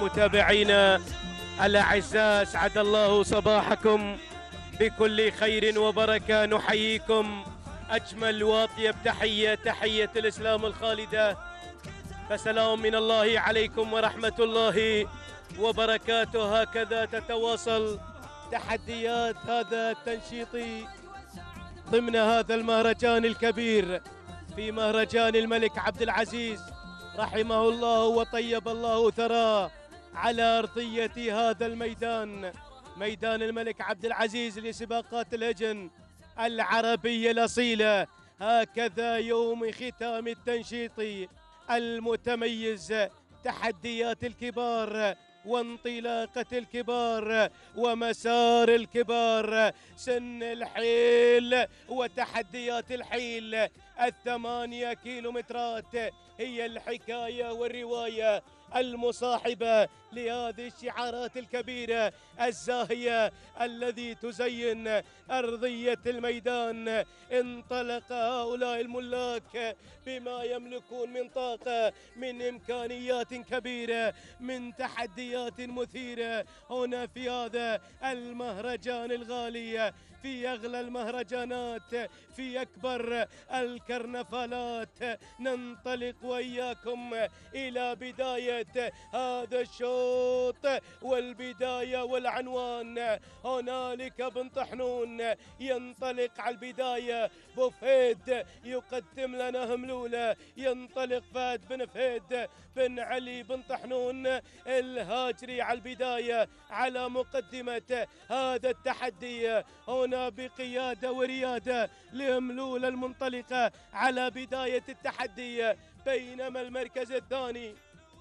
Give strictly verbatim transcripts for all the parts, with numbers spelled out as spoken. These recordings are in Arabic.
متابعينا الأعزاء، أسعد الله صباحكم بكل خير وبركة. نحييكم أجمل وأطيب تحية، تحية الإسلام الخالدة، فسلام من الله عليكم ورحمة الله وبركاته. هكذا تتواصل تحديات هذا التنشيطي ضمن هذا المهرجان الكبير، في مهرجان الملك عبد العزيز رحمه الله وطيب الله ثراه، على أرضية هذا الميدان، ميدان الملك عبد العزيز لسباقات الهجن العربية الأصيلة. هكذا يوم ختام التنشيطي المتميز، تحديات الكبار وانطلاقة الكبار ومسار الكبار، سن الحيل وتحديات الحيل. الثمانية كيلومترات هي الحكاية والرواية المصاحبة لهذه الشعارات الكبيرة الزاهية الذي تزين أرضية الميدان. انطلق هؤلاء الملاك بما يملكون من طاقة، من إمكانيات كبيرة، من تحديات مثيرة هنا في هذا المهرجان الغالي، في أغلى المهرجانات، في أكبر الكرنفالات. ننطلق وإياكم إلى بداية هذا الشوط والبداية والعنوان. هنالك بن طحنون ينطلق على البداية، بوفيد يقدم لنا هملولة، ينطلق فهد بن فهد بن علي بن طحنون الهاجري على البداية على مقدمة هذا التحدي، هنا بقيادة وريادة لهملولة المنطلقة على بداية التحدي. بينما المركز الثاني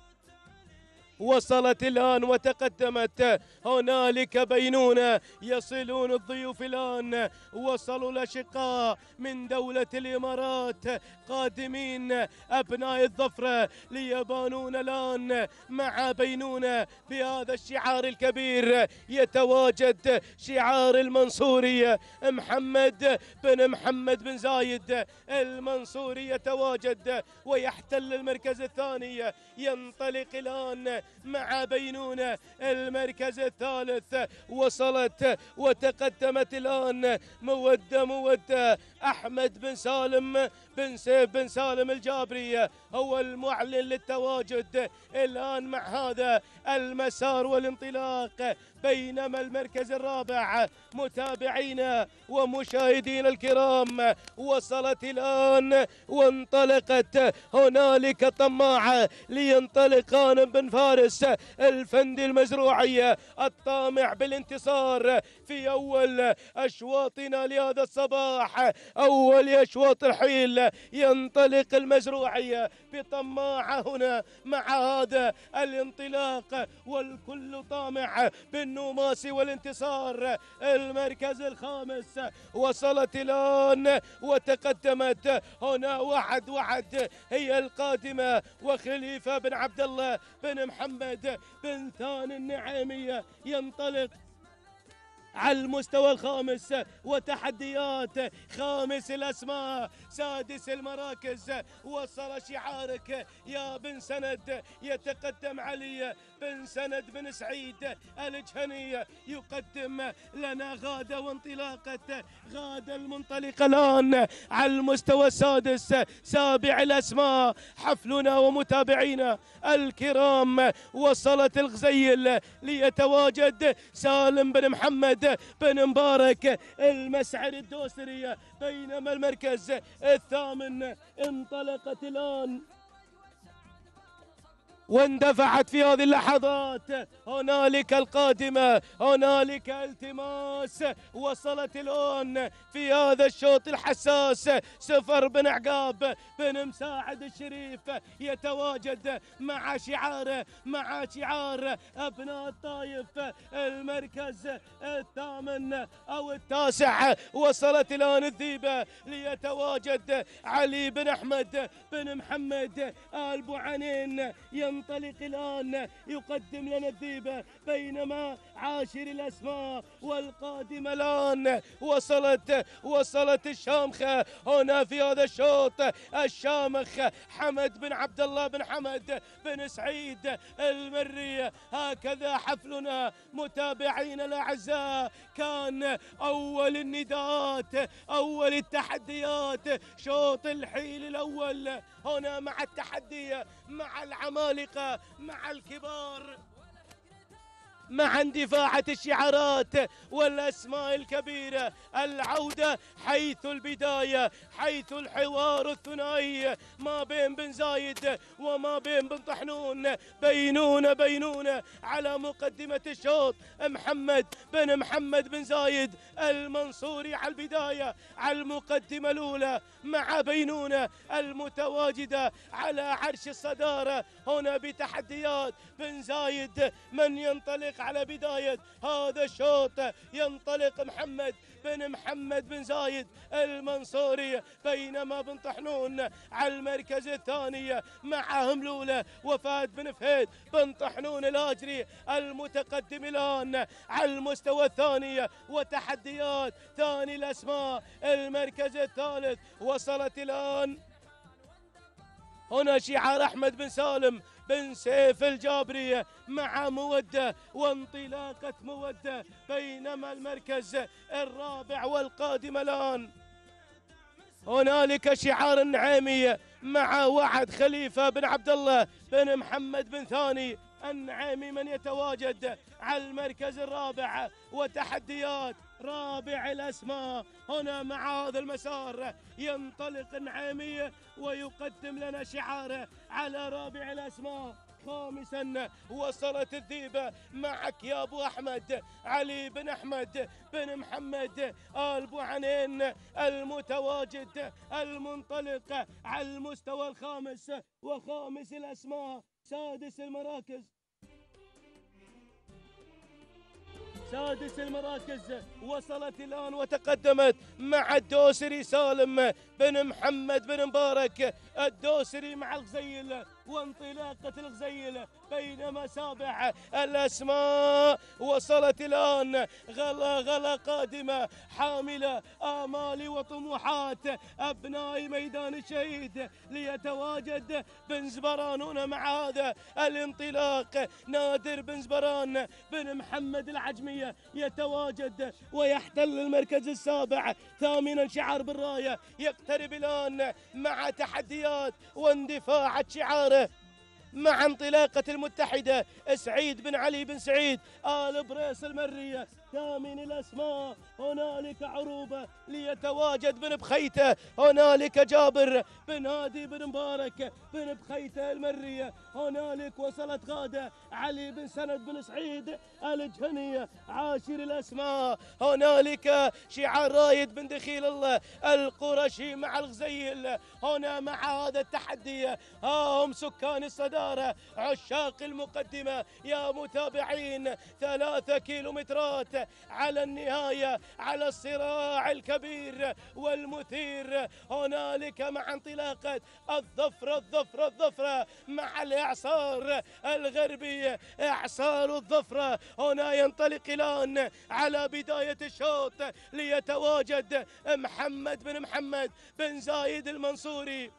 وصلت الآن وتقدمت، هنالك بينونة، يصلون الضيوف الآن، وصلوا الأشقاء من دولة الإمارات قادمين أبناء الظفرة ليبانون الآن مع بينونة بهذا الشعار الكبير. يتواجد شعار المنصورية، محمد بن محمد بن زايد المنصوري يتواجد ويحتل المركز الثاني. ينطلق الآن مع بينونة المركز الثالث، وصلت وتقدمت الآن مودة مودة. أحمد بن سالم بن سيف بن سالم الجابري هو المعلن للتواجد الآن مع هذا المسار والانطلاق. بينما المركز الرابع متابعينا ومشاهدينا الكرام، وصلت الآن وانطلقت، هنالك طماعة لينطلقان بن فارس الفندي المزروعية الطامع بالانتصار في أول أشواطنا لهذا الصباح، أول أشواط الحيل. ينطلق المزروعية بطماعة هنا مع هذا الانطلاق، والكل طامع بالنوماس والانتصار. المركز الخامس وصلت الآن وتقدمت، هنا وعد وعد هي القادمة، وخليفة بن عبد الله بن محمد بن ثاني النعيمية ينطلق على المستوى الخامس، وتحديات خامس الأسماء سادس المراكز. وصل شعارك يا بن سند، يتقدم علي بن سند بن سعيد الجهني يقدم لنا غادة وانطلاقة غادة المنطلقة الآن على المستوى السادس. سابع الأسماء حفلنا ومتابعينا الكرام، وصلت الغزيل ليتواجد سالم بن محمد بن مبارك المسعر الدوسري. بينما المركز الثامن انطلقت الآن واندفعت في هذه اللحظات، هنالك القادمة، هنالك التماس. وصلت الآن في هذا الشوط الحساس سفر بن عقاب بن مساعد الشريف يتواجد مع شعاره، مع شعار أبناء الطايف. المركز الثامن أو التاسع وصلت الآن الذيبة ليتواجد علي بن أحمد بن محمد آل بوعنين. ينطلق الآن يقدم لنا الذيبة، بينما عاشر الأسماء والقادمة الآن وصلت وصلت الشامخة هنا في هذا الشوط. الشامخ حمد بن عبد الله بن حمد بن سعيد المري. هكذا حفلنا متابعينا الأعزاء، كان أول النداءات أول التحديات، شوط الحيل الأول هنا مع التحدي مع العمالقة مع الكبار، مع اندفاعة الشعارات والأسماء الكبيرة. العودة حيث البداية، حيث الحوار الثنائي ما بين بن زايد وما بين بن طحنون. بينونة بينونة على مقدمة الشوط، محمد بن محمد بن زايد المنصوري على البداية على المقدمة الأولى، مع بينونة المتواجدة على عرش الصدارة هنا بتحديات بن زايد. من ينطلق على بداية هذا الشوط؟ ينطلق محمد بن محمد بن زايد المنصوري، بينما بن طحنون على المركز الثاني مع هملولة وفهد بن فهيد. بن طحنون الهاجري المتقدم الآن على المستوى الثاني، وتحديات ثاني الأسماء. المركز الثالث وصلت الآن هنا شعار أحمد بن سالم بن سيف الجابري مع مودة وانطلاقة مودة، بينما المركز الرابع والقادم الآن هنالك شعار النعيمي مع وعد خليفة بن عبد الله بن محمد بن ثاني النعيمي من يتواجد على المركز الرابع. وتحديات رابع الأسماء هنا مع هذا المسار، ينطلق النعيمي ويقدم لنا شعاره على رابع الأسماء. خامسا وصلت الذيبة معك يا أبو أحمد علي بن أحمد بن محمد آل بوعنين المتواجد المنطلق على المستوى الخامس وخامس الأسماء. سادس المراكز سادس المراكز وصلت الآن وتقدمت مع الدوسري سالم بن محمد بن مبارك. الدوسري مع الغزيل وانطلاقة الغزيل، بينما سابع الأسماء وصلت الآن غلا غلا قادمة حاملة آمال وطموحات أبناء ميدان الشهيد، ليتواجد بن زبران هنا مع هذا الانطلاق. نادر بن زبران بن محمد العجمية يتواجد ويحتل المركز السابع. ثامنا شعار بالراية يقترب الآن مع تحديات واندفاع شعاره مع انطلاقة المتحدة سعيد بن علي بن سعيد آل بريس المرية. ثامن الأسماء هنالك عروبة ليتواجد بن بخيته، هنالك جابر بن هادي بن مبارك بن بخيته المرية. هنالك وصلت غادة علي بن سند بن سعيد الجهنية. عاشر الأسماء هنالك شعار رايد بن دخيل الله القرشي مع الغزيل. هنا مع هذا التحدي ها هم سكان الصدارة عشاق المقدمة يا متابعين. ثلاثة كيلومترات على النهاية، على الصراع الكبير والمثير. هنالك مع انطلاقة الظفرة الظفرة الظفرة مع الإعصار الغربي، إعصار الظفرة. هنا ينطلق الآن على بداية الشوط ليتواجد محمد بن محمد بن زايد المنصوري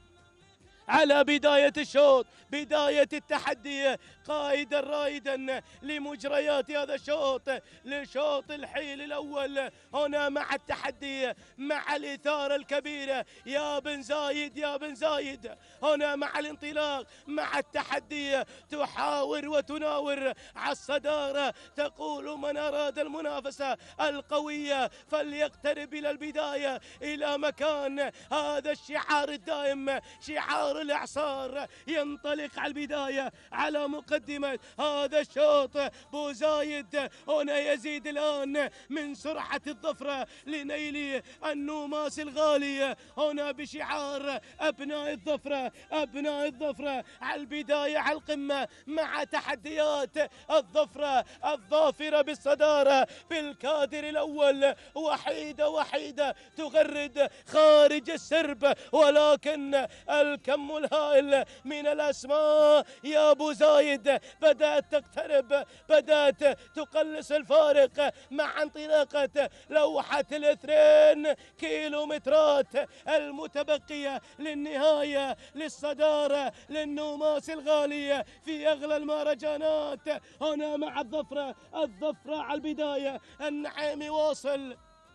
على بداية الشوط، بداية التحدي، قائدا رائدا لمجريات هذا الشوط، لشوط الحيل الأول. هنا مع التحدي مع الإثارة الكبيرة يا بن زايد يا بن زايد. هنا مع الانطلاق مع التحدي، تحاور وتناور على الصدارة، تقول من أراد المنافسة القوية فليقترب إلى البداية إلى مكان هذا الشعار الدائم، شعار الإعصار. ينطلق على البداية على مقدمة هذا الشوط بو زايد. هنا يزيد الآن من سرعة الظفرة لنيل النوماس الغالي. هنا بشعار أبناء الظفرة أبناء الظفرة على البداية على القمة مع تحديات الظفرة الظافرة بالصدارة بالكادر الأول. وحيدة وحيدة تغرد خارج السرب، ولكن الكم الكم الهائل من الأسماء يا أبو زايد بدأت تقترب، بدأت تقلص الفارق مع انطلاقة لوحة الاثنين كيلومترات المتبقية للنهاية للصدارة للنوماس الغالية في أغلى المهرجانات. هنا مع الظفرة، الظفرة على البداية، النعيمي واصل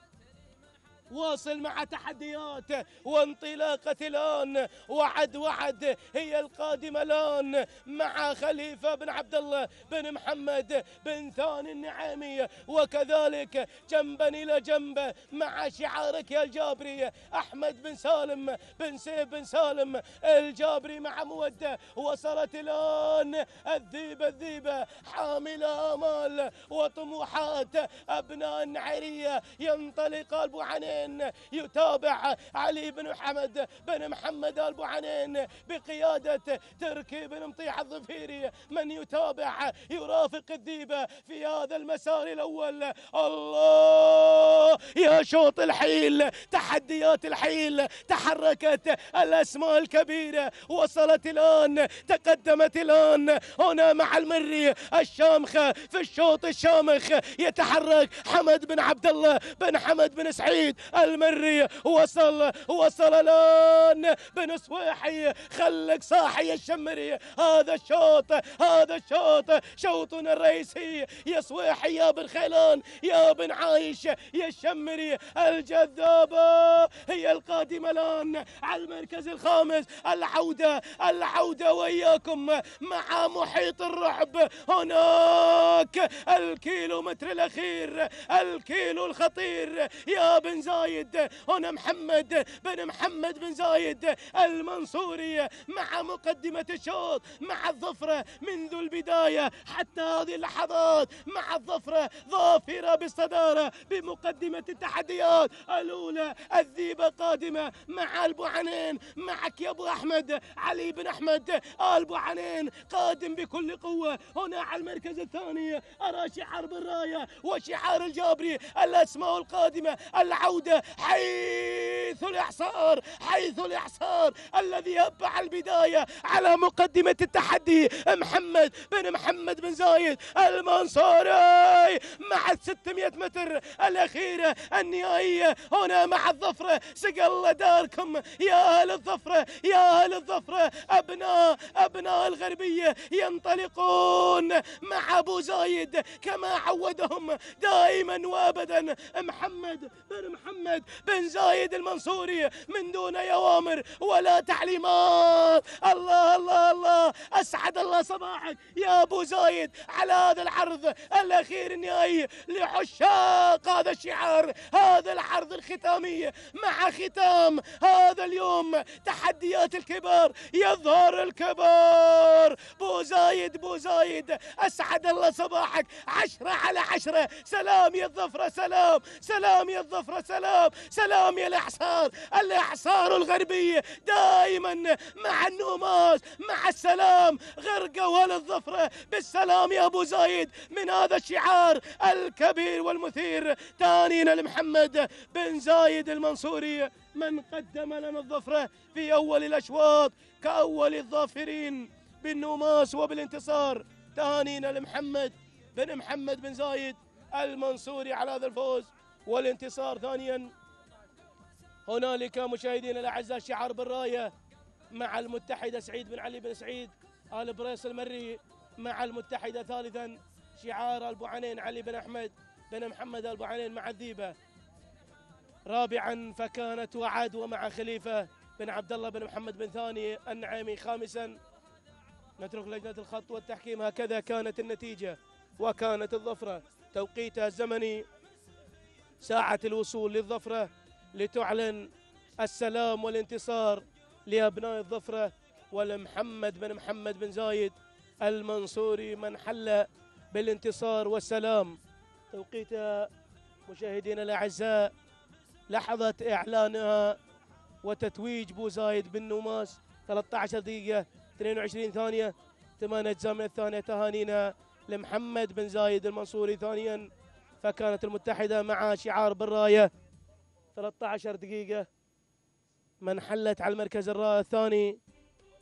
واصل مع تحديات وانطلاقة الآن. وعد وعد هي القادمة الآن مع خليفة بن عبد الله بن محمد بن ثاني النعيمي، وكذلك جنبا إلى جنب مع شعارك يا الجابري أحمد بن سالم بن سيف بن سالم الجابري مع مودة. وصلت الآن الذيبة الذيبة حاملة آمال وطموحات أبناء النعيرية. ينطلق أبو عنين، يتابع علي بن محمد بن محمد أبو عنين بقيادة تركي بن مطيع الظفيري، من يتابع يرافق الذيبة في هذا المسار الأول. الله يا شوط الحيل، تحديات الحيل، تحركت الأسماء الكبيرة، وصلت الآن، تقدمت الآن هنا مع المري الشامخة في الشوط الشامخ. يتحرك حمد بن عبد الله بن حمد بن سعيد المري، وصل وصل الآن بن صويحي. خلك صاحي يا الشمري، هذا الشوط هذا الشوط شوطنا الرئيسي يا صويحي يا بن خيلان يا بن عايش يا الشمري. الجذابة هي القادمة الآن على المركز الخامس. العودة العودة وإياكم مع محيط الرعب. هناك الكيلومتر الأخير، الكيلو الخطير يا بن زايد. هنا محمد بن محمد بن زايد المنصوري مع مقدمة الشوط، مع الظفرة منذ البداية حتى هذه اللحظات، مع الظفرة ظافرة بالصدارة بمقدمة التحديات الأولى. الذيبة قادمة مع أبو عنين، معك يا أبو أحمد علي بن أحمد أبو عنين قادم بكل قوة. هنا على المركز الثاني أرى شعار بالراية وشعار الجابري. الأسماء القادمة، العودة حيث الإعصار، حيث الإعصار الذي هب على البداية على مقدمة التحدي محمد بن محمد بن زايد المنصوري مع الستمائة متر الأخيرة النهائية. هنا مع الظفرة، سقى الله داركم يا أهل الظفرة، يا أهل الظفرة. أبناء أبناء الغربية ينطلقون مع أبو زايد كما عودهم دائما وأبدا محمد بن محمد بن زايد المنصوري من دون أوامر ولا تعليمات. الله الله الله، أسعد الله صباحك يا أبو زايد على هذا العرض الأخير النهائي لعشاق هذا الشعار، هذا العرض الختامي مع ختام هذا اليوم. تحديات الكبار، يظهر الكبار. بو زايد بو زايد، أسعد الله صباحك، عشرة على عشرة. سلام يا الظفرة، سلام سلام يا الظفرة، سلام سلام يا الإعصار، الإعصار الغربي دائما مع النوماس، مع السلام. غرقوا للظفرة بالسلام يا أبو زايد من هذا الشعار الكبير والمثير. تانينا لمحمد بن زايد المنصوري من قدم لنا الظفرة في أول الأشواط كأول الظافرين بالنوماس وبالانتصار. تهانينا لمحمد بن محمد بن زايد المنصوري على هذا الفوز والانتصار. ثانيا هنالك مشاهدينا الأعزاء شعار بالراية مع المتحدة سعيد بن علي بن سعيد آل بريس المري مع المتحدة. ثالثا شعار أبو عنين علي بن أحمد بن محمد أبو عنين مع الذيبة. رابعا فكانت وعد ومع خليفة بن عبد الله بن محمد بن ثاني النعيمي. خامسا نترك لجنة الخط والتحكيم. هكذا كانت النتيجة وكانت الظفرة توقيتها الزمني ساعة الوصول للظفرة لتعلن السلام والانتصار لأبناء الظفرة ولمحمد بن محمد بن زايد المنصوري من حل بالانتصار والسلام. توقيتها مشاهدينا الأعزاء لحظة إعلانها وتتويج بو زايد بالنوماس ثلاثة عشر دقيقة اثنين وعشرين ثانية ثمانية أجزاء من الثانية. تهانينا لمحمد بن زايد المنصوري. ثانيا فكانت المتحدة مع شعار بالراية ثلاثة عشر دقيقة من حلت على المركز الثاني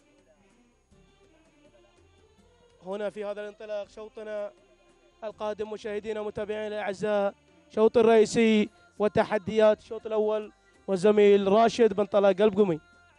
هنا في هذا الانطلاق شوطنا القادم مشاهدينا متابعينا الاعزاء، شوط الرئيسي وتحديات الشوط الاول، والزميل راشد بن طلال قلب قمي.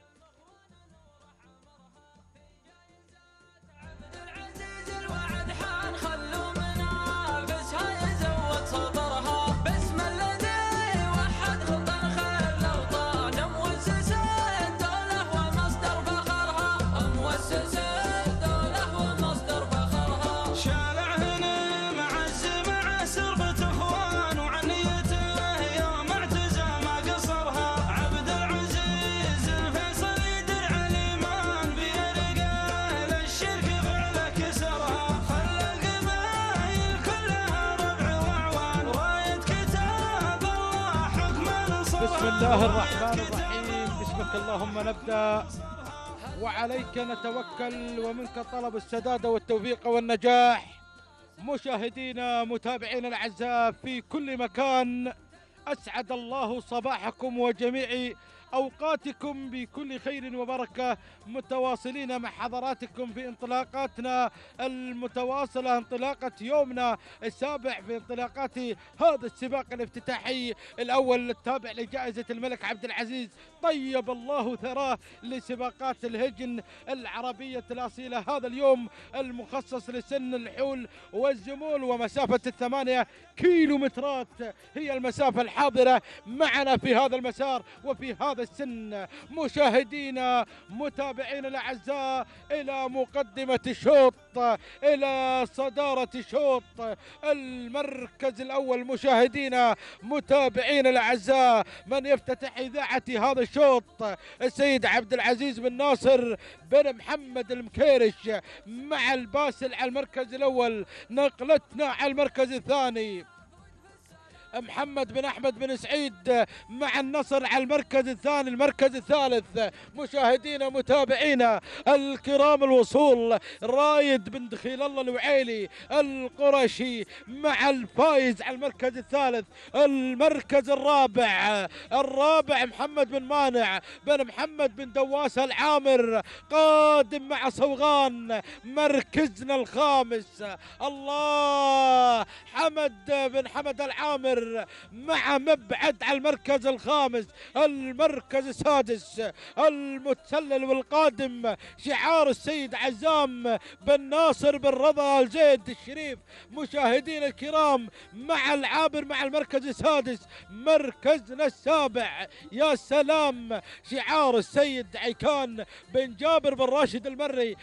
بسم الله الرحمن الرحيم، بسمك اللهم نبدأ وعليك نتوكل ومنك طلب السداد والتوفيق والنجاح. مشاهدينا متابعينا الأعزاء في كل مكان، أسعد الله صباحكم وجميع أوقاتكم بكل خير وبركة، متواصلين مع حضراتكم في انطلاقاتنا المتواصلة، انطلاقة يومنا السابع في انطلاقات هذا السباق الافتتاحي الأول التابع لجائزة الملك عبد العزيز طيب الله ثراه لسباقات الهجن العربية الأصيلة. هذا اليوم المخصص لسن الحول والزمول، ومسافة الثمانية كيلومترات هي المسافة الحاضرة معنا في هذا المسار وفي هذا السن. مشاهدينا متابعينا الاعزاء، الى مقدمه الشوط، الى صداره الشوط المركز الاول. مشاهدينا متابعينا الاعزاء، من يفتتح اذاعه هذا الشوط السيد عبد العزيز بن ناصر بن محمد المكيرش مع الباسل على المركز الاول. نقلتنا على المركز الثاني محمد بن احمد بن سعيد مع النصر على المركز الثاني. المركز الثالث مشاهدينا متابعينا الكرام الوصول رايد بن دخيل الله الوعيلي القرشي مع الفايز على المركز الثالث. المركز الرابع الرابع محمد بن مانع بن محمد بن دواسة العامر قادم مع صوغان. مركزنا الخامس الله حمد بن حمد العامر مع مبعد على المركز الخامس. المركز السادس المتسلل والقادم شعار السيد عزام بن ناصر بن رضا الزيد الشريف. مشاهدينا الكرام مع العابر مع المركز السادس. مركزنا السابع يا سلام شعار السيد عيكان بن جابر بن راشد المري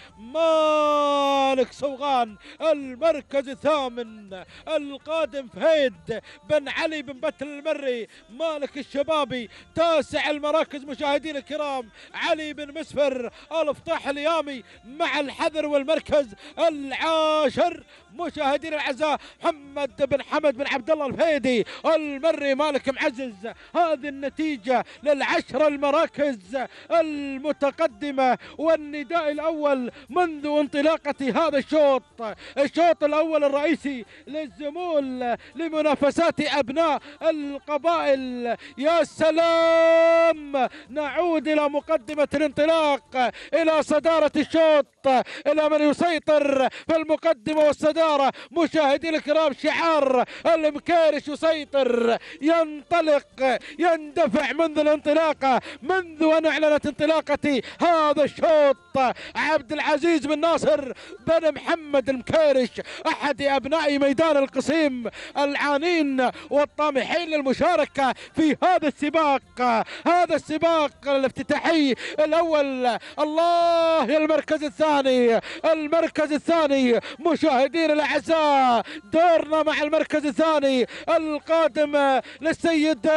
مالك صوغان. المركز الثامن القادم فهيد بن علي بن بتل المري مالك الشبابي. تاسع المراكز مشاهدينا الكرام علي بن مسفر الفطاح اليامي مع الحذر. والمركز العاشر مشاهدينا الاعزاء محمد بن حمد بن عبد الله الفهيدي المري مالك معزز. هذه النتيجه للعشر المراكز المتقدمه والنداء الاول منذ انطلاقه هذا الشوط. الشوط الاول الرئيسي للزمول لمنافسات ابناء القبائل. يا سلام، نعود الى مقدمه الانطلاق، الى صداره الشوط، الى من يسيطر في المقدمه والصداره. مشاهدينا الكرام شعار المكيرش يسيطر، ينطلق، يندفع منذ الانطلاقه، منذ ان اعلنت انطلاقه هذا الشوط. عبد العزيز بن ناصر بن محمد المكيرش احد ابناء ميدان القصيم العانين والطامحين للمشاركه في هذا السباق، هذا السباق الافتتاحي الاول. الله يا المركز الثاني، المركز الثاني مشاهدينا الاعزاء، دورنا مع المركز الثاني القادم للسيد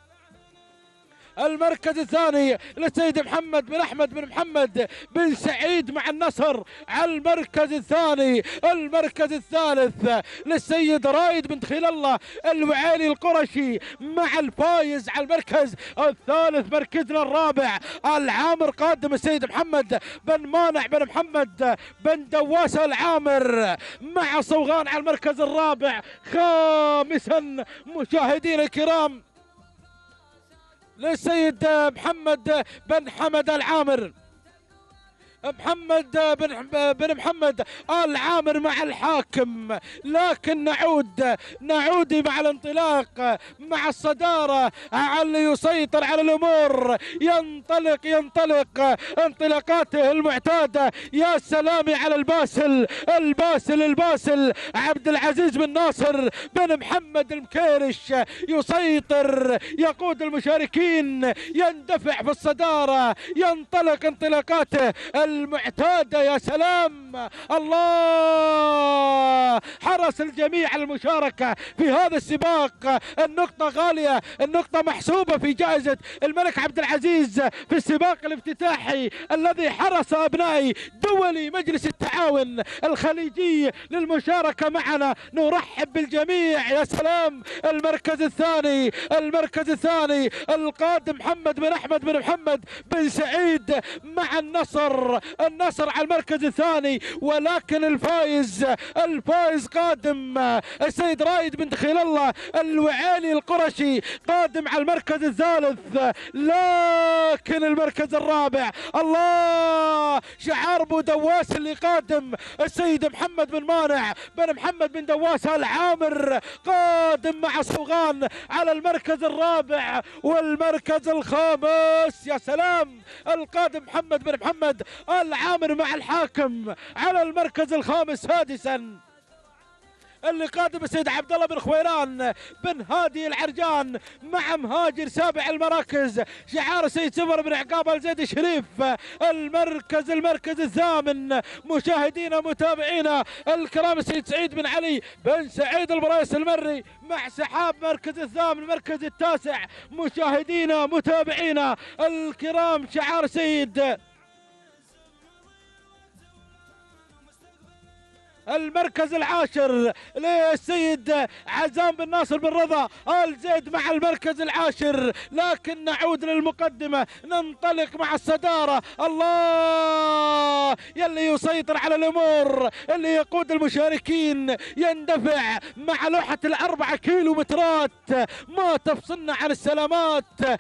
المركز الثاني للسيد محمد بن احمد بن محمد بن سعيد مع النصر على المركز الثاني. المركز الثالث للسيد رايد بن دخيل الله الوعيلي القرشي مع الفايز على المركز الثالث. مركزنا الرابع العامر قادم السيد محمد بن مانع بن محمد بن دواسة العامر مع صوغان على المركز الرابع. خامسا مشاهدينا الكرام للسيد محمد بن حمد العامر محمد بن بن محمد آل عامر مع الحاكم، لكن نعود نعود مع الانطلاق مع الصدارة اللي يسيطر على الأمور. ينطلق ينطلق انطلاقاته المعتادة. يا سلامي على الباسل الباسل الباسل عبد العزيز بن ناصر بن محمد المكيرش، يسيطر يقود المشاركين، يندفع في الصدارة، ينطلق انطلاقاته المعتادة. يا سلام، الله، حرص الجميع على المشاركة في هذا السباق. النقطة غالية، النقطة محسوبة في جائزة الملك عبد العزيز في السباق الافتتاحي الذي حرص أبنائي دولي مجلس التعاون الخليجي للمشاركة معنا. نرحب بالجميع. يا سلام، المركز الثاني المركز الثاني القادم محمد بن أحمد بن محمد بن سعيد مع النصر النصر على المركز الثاني، ولكن الفائز الفائز قادم السيد رايد بن خيل الله الوعالي القرشي قادم على المركز الثالث. لكن المركز الرابع، الله، شعار ابو دواس اللي قادم السيد محمد بن مانع بن محمد بن دواس العامر قادم مع صوغان على المركز الرابع والمركز الخامس. يا سلام، القادم محمد بن محمد العامر مع الحاكم على المركز الخامس. سادسا اللي قادم السيد عبد الله بن خويران بن هادي العرجان مع مهاجر سابع المراكز شعار السيد سفر بن عقاب الزيد الشريف. المركز المركز الثامن مشاهدينا متابعينا الكرام السيد سعيد بن علي بن سعيد البرايس المري مع سحاب مركز الثامن. المركز التاسع مشاهدينا متابعينا الكرام شعار سيد المركز العاشر للسيد عزام بن ناصر بن رضا آل زيد مع المركز العاشر. لكن نعود للمقدمة، ننطلق مع الصدارة. الله، يلي يسيطر على الأمور، اللي يقود المشاركين، يندفع مع لوحة الأربعة كيلو مترات ما تفصلنا عن السلامات.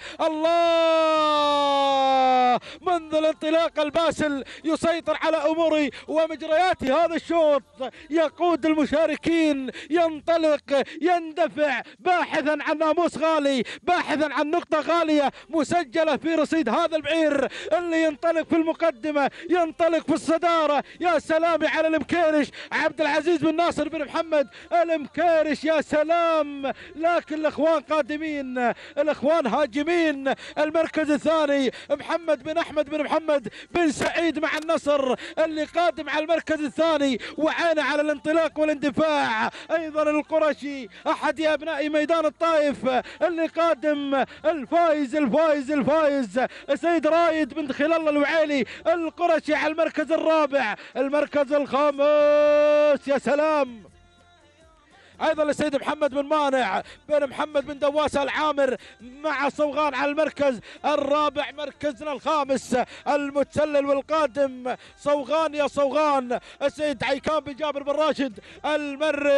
الله، منذ الانطلاق الباسل يسيطر على أموري ومجريات هذا الشوط، يقود المشاركين، ينطلق، يندفع باحثا عن ناموس غالي، باحثا عن نقطة غالية مسجلة في رصيد هذا البعير اللي ينطلق في المقدمة، ينطلق في الصدارة. يا سلام على المكيرش عبد العزيز بن ناصر بن محمد المكيرش. يا سلام، لكن الاخوان قادمين، الاخوان هاجمين. المركز الثاني محمد بن احمد بن محمد بن سعيد مع النصر اللي قادم على المركز الثاني وعانى على الانطلاق والاندفاع. ايضا القرشي احد ابناء ميدان الطائف اللي قادم الفايز الفايز الفايز السيد رايد بن خيل الله الوعيلي القرشي على المركز الرابع. المركز الخامس، يا سلام، ايضا السيد محمد بن مانع بن محمد بن دواس العامر مع صوغان على المركز الرابع. مركزنا الخامس المتسلل والقادم صوغان. يا صوغان، السيد عيكان بن جابر بن راشد المري.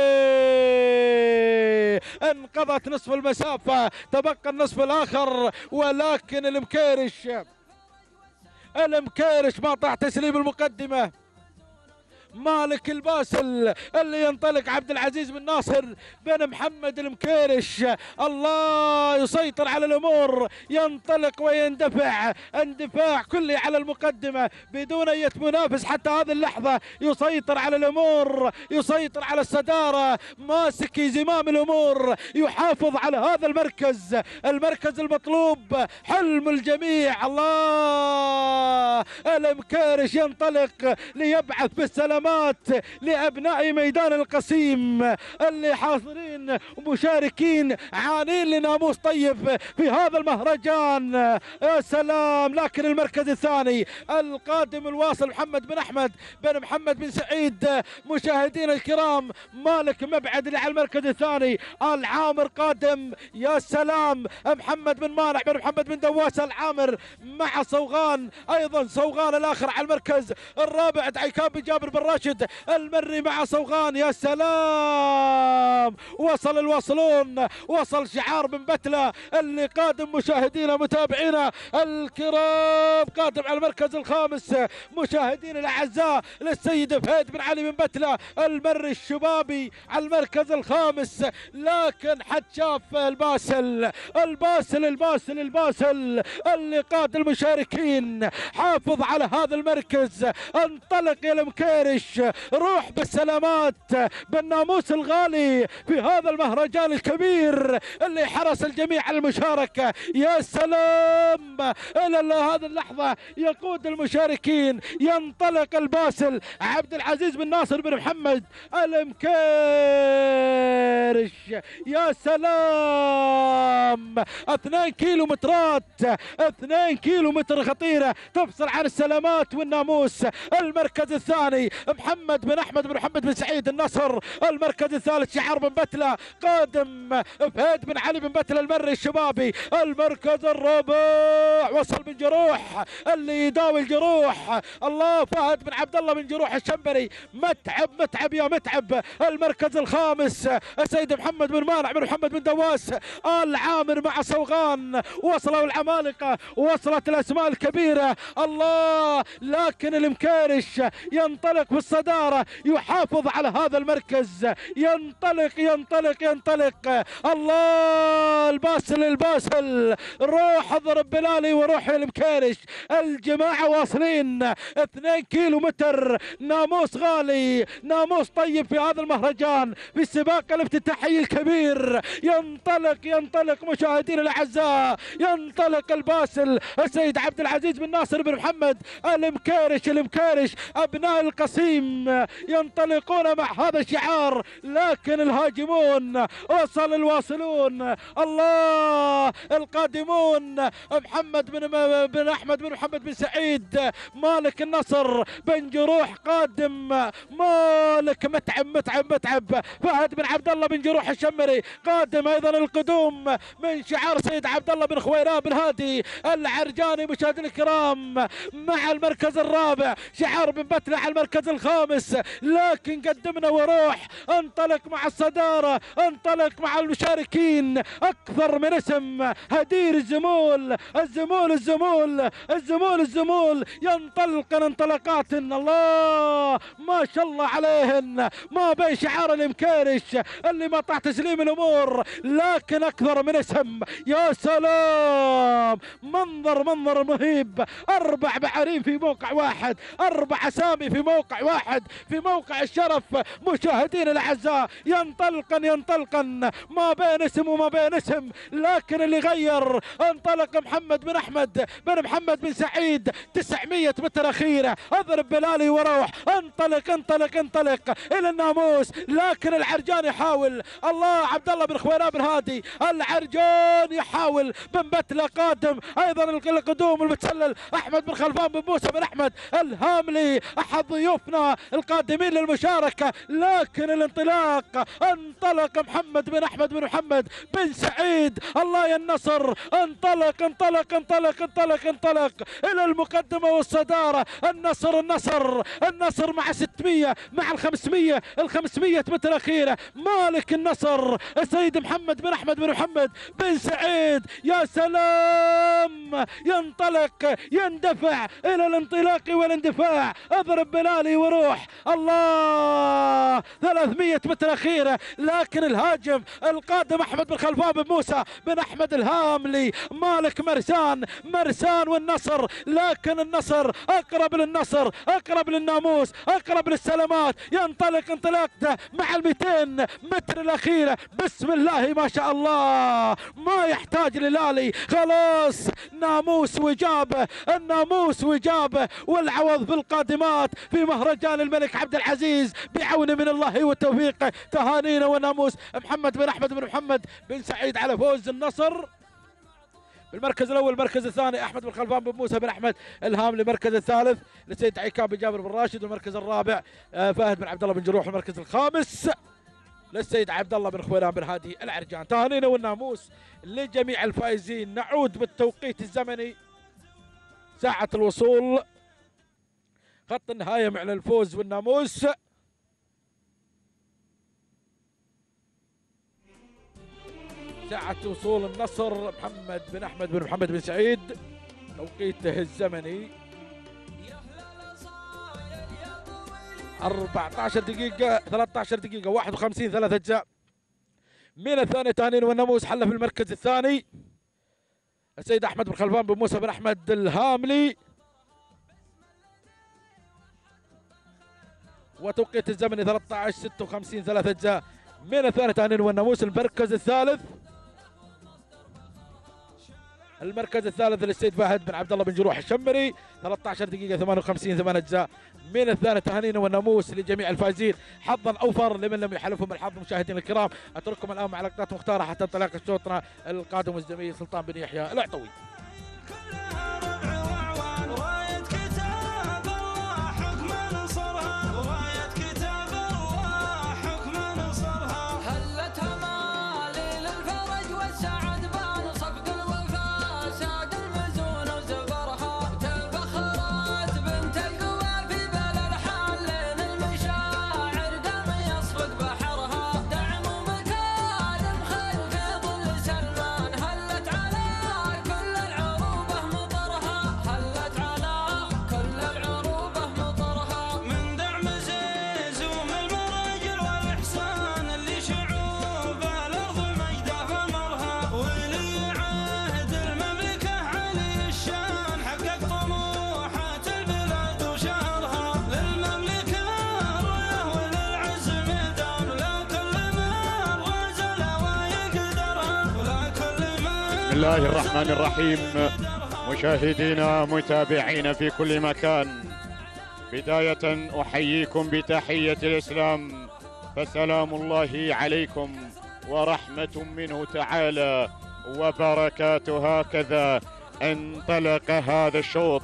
انقضت نصف المسافة، تبقى النصف الاخر، ولكن المكيرش المكيرش ما طاع تسليم المقدمة. مالك الباسل اللي ينطلق عبد العزيز بن ناصر بن محمد المكيرش. الله، يسيطر على الامور، ينطلق ويندفع اندفاع كلي على المقدمه بدون اي منافس حتى هذه اللحظه. يسيطر على الامور، يسيطر على الصداره، ماسك زمام الامور، يحافظ على هذا المركز، المركز المطلوب، حلم الجميع. الله، المكيرش ينطلق ليبعث بالسلامات لأبناء ميدان القصيم اللي حاضرين ومشاركين عانين لناموس طيب في هذا المهرجان. يا سلام، لكن المركز الثاني القادم الواصل محمد بن أحمد بن محمد بن سعيد. مشاهدينا الكرام، مالك مبعد اللي على المركز الثاني العامر قادم. يا سلام، محمد بن مانع بن محمد بن دواس العامر مع صوغان. أيضا صوغان الآخر على المركز الرابع عيكان بن جابر بن راشد المري مع صوغان. يا سلام، وصل الواصلون، وصل شعار بن بتلة اللي قادم مشاهدينا متابعينا الكرام، قادم على المركز الخامس مشاهدينا الاعزاء للسيد فهد بن علي بن بتلة المري الشبابي على المركز الخامس. لكن حد شاف الباسل الباسل الباسل الباسل اللي قاد المشاركين، حافظ على هذا المركز. انطلق يا المكيرش، روح بالسلامات بالناموس الغالي في هذا المهرجان الكبير اللي حرص الجميع على المشاركة. يا سلام، الى هذه اللحظة يقود المشاركين. ينطلق الباسل عبد العزيز بن ناصر بن محمد المكيرش. يا سلام، اثنين كيلو مترات، اثنين كيلو متر خطيرة تفصل عن السلامات والناموس. المركز الثاني محمد بن احمد بن محمد بن سعيد النصر. المركز الثالث شعار بن بتلة قادم فهد بن علي بن بتلة المري الشبابي. المركز الرابع وصل بن جروح اللي يداوي الجروح، الله، فهد بن عبد الله بن جروح الشنبري. متعب متعب يا متعب. المركز الخامس السيد محمد بن مانع بن محمد بن دواس آل عامر مع صوغان. وصلوا العمالقة، وصلت الاسماء الكبيرة، الله. لكن المكيرش ينطلق في الصدارة، يحافظ على هذا المركز. ينطلق ينطلق ينطلق، الله. الباسل الباسل، روح اضرب بلالي وروح المكيرش. الجماعة واصلين اثنين كيلو متر، ناموس غالي، ناموس طيب في هذا المهرجان، في السباق الافتتاحي الكبير. ينطلق ينطلق مشاهدينا الاعزاء، ينطلق الباسل السيد عبد العزيز بن ناصر بن محمد المكيرش. المكيرش ابناء القصيم ينطلقون مع هذا الشعار. لكن الهاجمون، وصل الواصلون، الله. القادمون محمد بن بن احمد بن محمد بن سعيد مالك النصر بن جروح قادم. مالك متعب متعب متعب. فهد بن عبد الله بن جروح الشمري قادم ايضا. القدوم من شعار سيد عبد الله بن خويران بن هادي العرجاني. مشاهدينا الكرام مع المركز الرابع شعار بن بتلة على المركز الخامس. لكن قدمنا وروح، انطلق مع الصدارة، انطلق مع المشاركين. اكثر من اسم، هدير الزمول الزمول الزمول الزمول الزمول ينطلقن انطلاقات، الله ما شاء الله عليهن. ما بين شعار المكيرش اللي ما طاح تسليم الامور، لكن اكثر من اسم. يا سلام، منظر منظر مهيب. اربع بعارين في موقع واحد، اربع اسامي في موقع واحد، في موقع الشرف. مشاهدينا الاعزاء ينطلقن ينطلقن ما بين اسم وما بين اسم. لكن اللي غير، انطلق محمد بن احمد بن محمد بن سعيد. تسعمية متر اخيره، اضرب بلالي وروح. انطلق انطلق انطلق الى الناموس. لكن العرجان يحاول، الله. عبد الله بن خويران بن هادي العرجان يحاول. بن بتلة قادم ايضا. القدوم المتسلل احمد بن خلفان بن موسى بن احمد الهاملي احد ضيوفنا القادمين للمشاركه. لكن الانطلاق، انطلق محمد بن احمد بن محمد بن سعيد، الله يا النصر. انطلق انطلق انطلق انطلق انطلق الى المقدمه والصداره. النصر النصر النصر مع ستمية مع ال خمسمية ال خمسمية متر اخيره. مالك النصر السيد محمد بن احمد بن محمد بن سعيد. يا سلام، ينطلق يندفع الى الانطلاق والاندفاع. اضرب بلالي وروح، الله. ثلاثمية متر اخيره. لكن الهاجم القادم احمد بن خلفان بن موسى بن احمد الهاملي. مالك مرسان مرسان والنصر. لكن النصر اقرب للنصر، اقرب للناموس، اقرب للسلامات. ينطلق انطلاقته مع ال مئتين متر الاخيره. بسم الله ما شاء الله، ما يحتاج للالي. خلاص ناموس وجابه، الناموس وجابه. والعوض في القادمات في مهرجان الملك عبد العزيز بعون من الله وتوفيقه. تهانينا وناموس محمد بن احمد بن محمد بن سعيد على فوز النصر بالمركز الاول. المركز الثاني احمد بن خلفان بن موسى بن احمد الهاملي. المركز الثالث للسيد عكاب بن جابر بن راشد. والمركز الرابع فهد بن عبد الله بن جروح. المركز الخامس للسيد عبد الله بن خويران بن هادي العرجان. تهانينا والناموس لجميع الفائزين. نعود بالتوقيت الزمني، ساعة الوصول خط النهاية مع الفوز والناموس. ساعة وصول النصر محمد بن أحمد بن محمد بن سعيد، توقيته الزمني أربعة عشر دقيقة ثلاثة عشر دقيقة واحد وخمسين ثلاثة أجزاء من الثانية. تهانين والناموس حل في المركز الثاني السيد أحمد بن خلفان بن موسى بن أحمد الهاملي، وتوقيت الزمني ثلاثة عشر ستة وخمسين ثلاثة أجزاء من الثانية. تهانين والناموس المركز الثالث المركز الثالث للسيد فهد بن عبد الله بن جروح الشمري، ثلاثة عشر دقيقة ثمانية وخمسين ثمانية أجزاء من الثانية. تهانين والناموس لجميع الفائزين، حظا أوفر لمن لم يحلفهم الحظ. مشاهدينا الكرام أترككم الآن مع لقطات مختارة حتى انطلاق شوطنا القادم الزميل سلطان بن يحيى العطوي. بسم الله الرحمن الرحيم. مشاهدينا متابعينا في كل مكان، بداية أحييكم بتحية الإسلام، فسلام الله عليكم ورحمة منه تعالى وبركاته. هكذا انطلق هذا الشوط،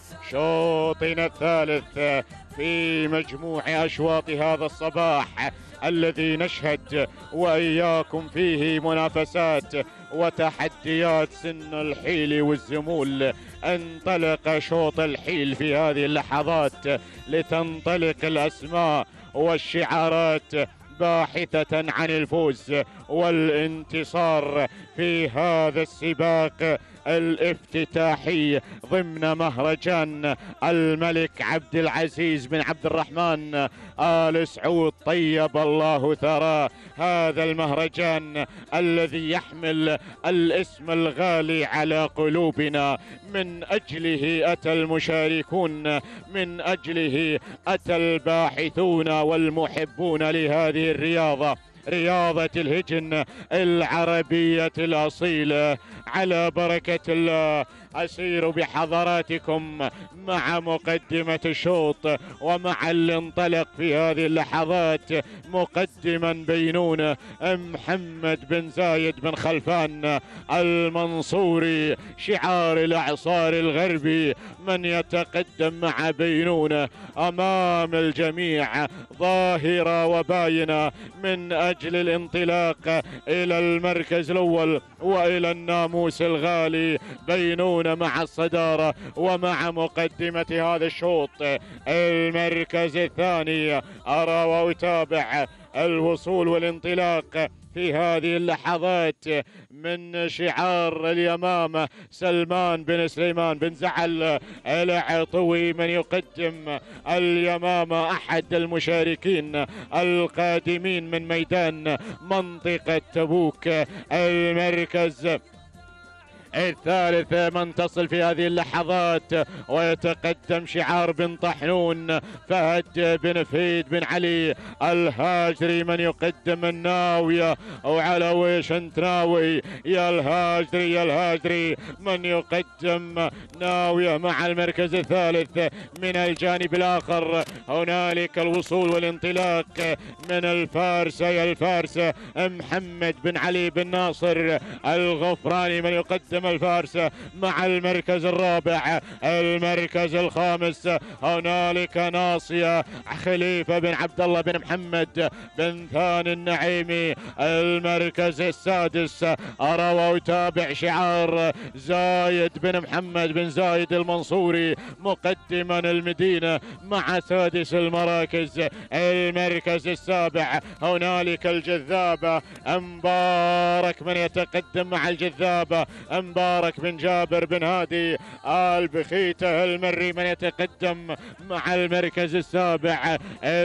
شوطنا الثالث في مجموع أشواط هذا الصباح الذي نشهد وإياكم فيه منافسات وتحديات سن الحيل والزمول. انطلق شوط الحيل في هذه اللحظات لتنطلق الأسماء والشعارات باحثة عن الفوز والانتصار في هذا السباق الافتتاحي ضمن مهرجان الملك عبد العزيز بن عبد الرحمن آل سعود طيب الله ثراه. هذا المهرجان الذي يحمل الاسم الغالي على قلوبنا، من أجله أتى المشاركون، من أجله أتى الباحثون والمحبون لهذه الرياضة، رياضة الهجن العربية الأصيلة. على بركة الله أسير بحضراتكم مع مقدمة الشوط ومع اللي انطلق في هذه اللحظات. مقدما بينونة محمد بن زايد بن خلفان المنصوري، شعار الإعصار الغربي، من يتقدم مع بينونة أمام الجميع ظاهرة وباينة من أجل الانطلاق إلى المركز الأول وإلى الناموس الغالي. بينونة مع الصدارة ومع مقدمة هذا الشوط. المركز الثاني أرى وأتابع الوصول والانطلاق في هذه اللحظات من شعار اليمامة سلمان بن سليمان بن زعل العطوي، من يقدم اليمامة أحد المشاركين القادمين من ميدان منطقة تبوك. المركز الثالث من تصل في هذه اللحظات ويتقدم شعار بن طحنون فهد بن فيد بن علي الهاجري، من يقدم الناوية وعلى ويش انت ناوي يا الهاجري يا الهاجري، من يقدم ناوية. مع المركز الثالث من الجانب الآخر هنالك الوصول والانطلاق من الفارسة يا الفارسة محمد بن علي بن ناصر الغفراني، من يقدم يتقدم الفارس مع المركز الرابع. المركز الخامس هنالك ناصية خليفة بن عبد الله بن محمد بن ثاني النعيمي. المركز السادس أرى وأتابع شعار زايد بن محمد بن زايد المنصوري مقدما المدينة مع سادس المراكز. المركز السابع هنالك الجذابة مبارك من يتقدم مع الجذابة مبارك بن جابر بن هادي آل بخيته المري من يتقدم مع المركز السابع.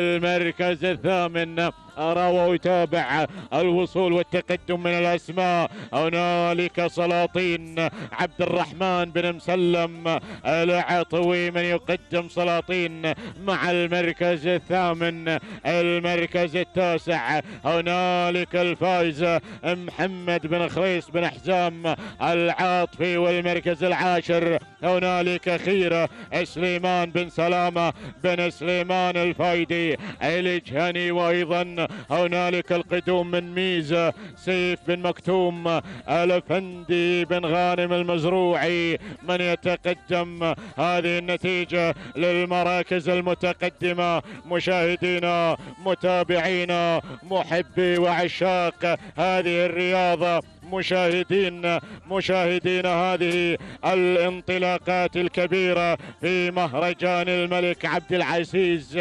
المركز الثامن أرى ويتابع الوصول والتقدم من الأسماء هنالك سلاطين عبد الرحمن بن مسلم العطوي من يقدم سلاطين مع المركز الثامن. المركز التاسع هنالك الفائز محمد بن خريص بن حزام العاطفي. والمركز العاشر هنالك خيرة سليمان بن سلامة بن سليمان الفايدي الجهني. وأيضا هنالك القدوم من ميزة سيف بن مكتوم الافندي بن غانم المزروعي من يتقدم. هذه النتيجة للمراكز المتقدمة. مشاهدينا متابعينا محبي وعشاق هذه الرياضة، مشاهدين مشاهدين هذه الانطلاقات الكبيرة في مهرجان الملك عبد العزيز.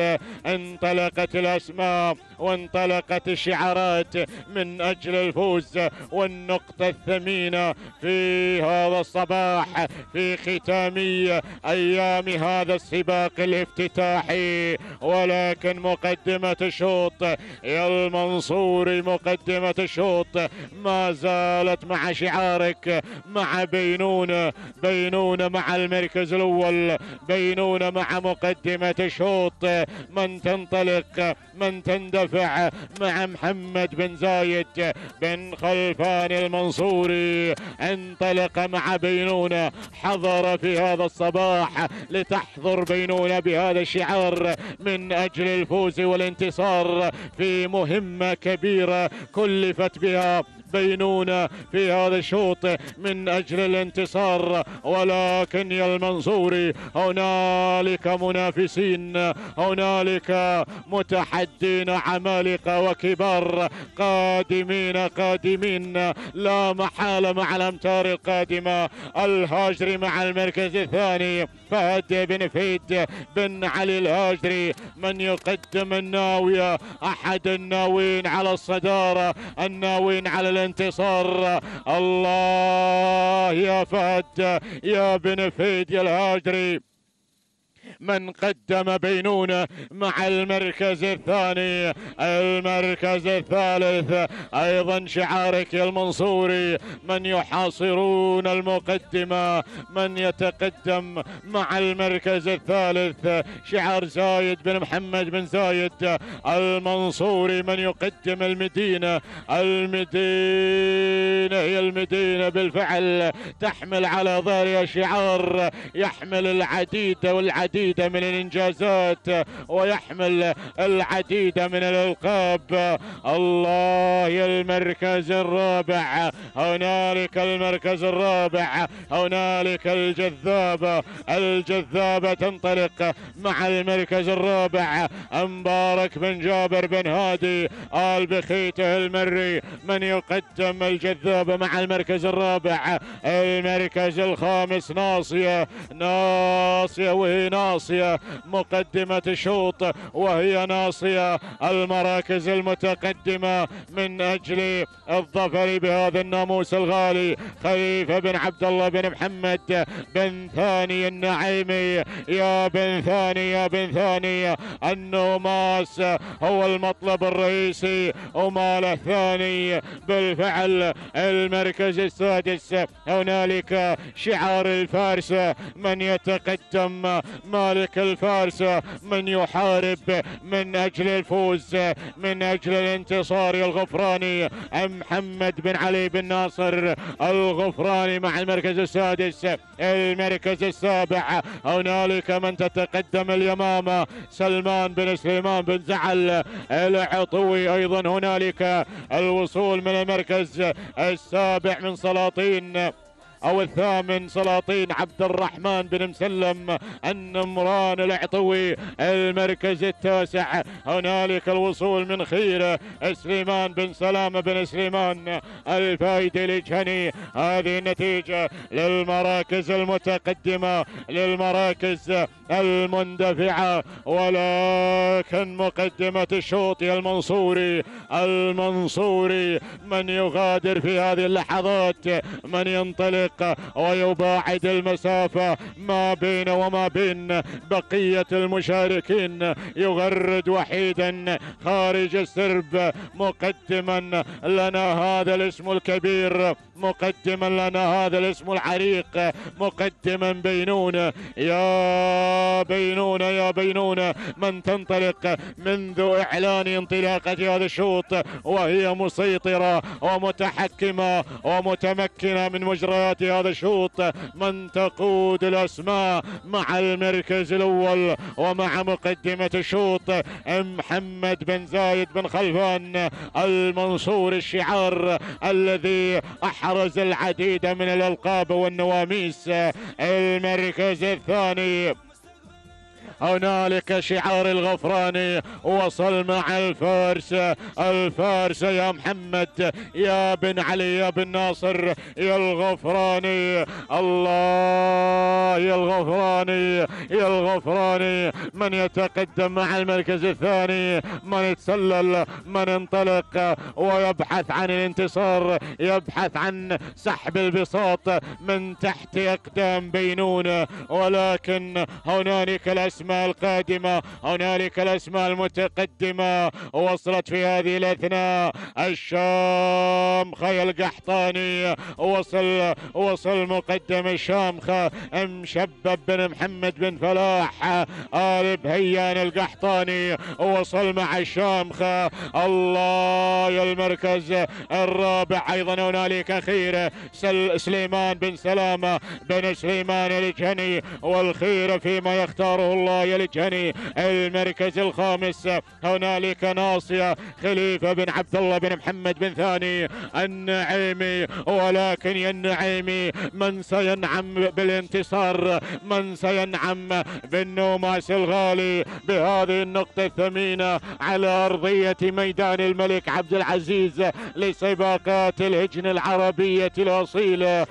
انطلقت الأسماء وانطلقت الشعارات من أجل الفوز والنقطة الثمينة في هذا الصباح في ختامي أيام هذا السباق الافتتاحي. ولكن مقدمة الشوط يا المنصوري، مقدمة الشوط ما زالت مع شعارك مع بينونة بينونة مع المركز الأول، بينونة مع مقدمة الشوط. من تنطلق من تندفع مع محمد بن زايد بن خلفان المنصوري. انطلق مع بينونة، حضر في هذا الصباح لتحضر بينونة بهذا الشعار من أجل الفوز والانتصار في مهمة كبيرة كلفت بها بينونة في هذا الشوط من أجل الانتصار. ولكن يا المنصوري هنالك منافسين، هنالك متحدين عمالقة وكبار قادمين قادمين لا محالة مع الأمتار القادمة. الهاجري مع المركز الثاني فهد بن فيد بن علي الهاجري من يقدم الناوية، أحد الناويين على الصدارة، الناويين على الانتصار. الله يا فهد يا بن فيد يا الهاجري من قدم بينونة مع المركز الثاني. المركز الثالث أيضا شعارك يا المنصوري من يحاصرون المقدمة، من يتقدم مع المركز الثالث شعار زايد بن محمد بن زايد المنصوري من يقدم المدينة. المدينة هي المدينة بالفعل، تحمل على ظهرها شعار يحمل العديد والعديد من الانجازات ويحمل العديد من الالقاب. الله يا المركز الرابع، هنالك المركز الرابع، هنالك الجذابة، الجذابة تنطلق مع المركز الرابع. مبارك بن جابر بن هادي آل بخيته المري من يقدم الجذابة مع المركز الرابع. المركز الخامس ناصية، ناصية وهي ناصية مقدمة الشوط وهي ناصية المراكز المتقدمة من أجل الظفر بهذا الناموس الغالي. خليفة بن عبد الله بن محمد بن ثاني النعيمي. يا بن ثاني يا بن ثاني، النوماس هو المطلب الرئيسي وما له ثاني. بالفعل المركز السادس هنالك شعار الفارس من يتقدم مالك الفارس من يحارب من أجل الفوز من أجل الانتصار الغفراني. محمد بن علي بن ناصر الغفراني مع المركز السادس. المركز السابع هنالك من تتقدم اليمامة سلمان بن سليمان بن زعل العطوي. أيضا هنالك الوصول من المركز السابع من سلاطين او الثامن سلاطين عبد الرحمن بن مسلم النمران العطوي. المركز التاسع هنالك الوصول من خير سليمان بن سلامة بن سليمان الفايدي الجهني. هذه النتيجة للمراكز المتقدمة للمراكز المندفعة، ولكن مقدمة الشوطي المنصوري المنصوري من يغادر في هذه اللحظات، من ينطلق ويباعد المسافة ما بين وما بين بقية المشاركين، يغرد وحيدا خارج السرب. مقدما لنا هذا الاسم الكبير، مقدما لنا هذا الاسم العريق، مقدما بينونة يا بينونة يا بينونة من تنطلق منذ إعلان انطلاقة هذا الشوط وهي مسيطرة ومتحكمة ومتمكنة من مجريات هذا الشوط، من تقود الأسماء مع المركز الأول ومع مقدمة الشوط محمد بن زايد بن خلفان المنصور الشعار الذي أحرز العديد من الألقاب والنواميس. المركز الثاني هنالك شعار الغفراني وصل مع الفارس، الفارس يا محمد يا بن علي يا بن ناصر يا الغفراني، الله يا الغفراني يا الغفراني من يتقدم مع المركز الثاني، من يتسلل من انطلق ويبحث عن الانتصار، يبحث عن سحب البساط من تحت أقدام بينونة. ولكن هنالك الأسماء القادمة، هنالك الأسماء المتقدمة وصلت في هذه الأثناء. الشامخة القحطاني وصل وصل مقدم الشامخة مشبب بن محمد بن فلاح آل بهيان القحطاني وصل مع الشامخة. الله يا المركز الرابع أيضا هنالك خير سليمان بن سلامة بن سليمان الجهني، والخير فيما يختاره الله الجهني. المركز الخامس هنالك ناصية خليفة بن عبد الله بن محمد بن ثاني النعيمي، ولكن يا النعيمي من سينعم بالانتصار، من سينعم بالنوماس الغالي بهذه النقطة الثمينة على أرضية ميدان الملك عبد العزيز لسباقات الهجن العربية الأصيلة.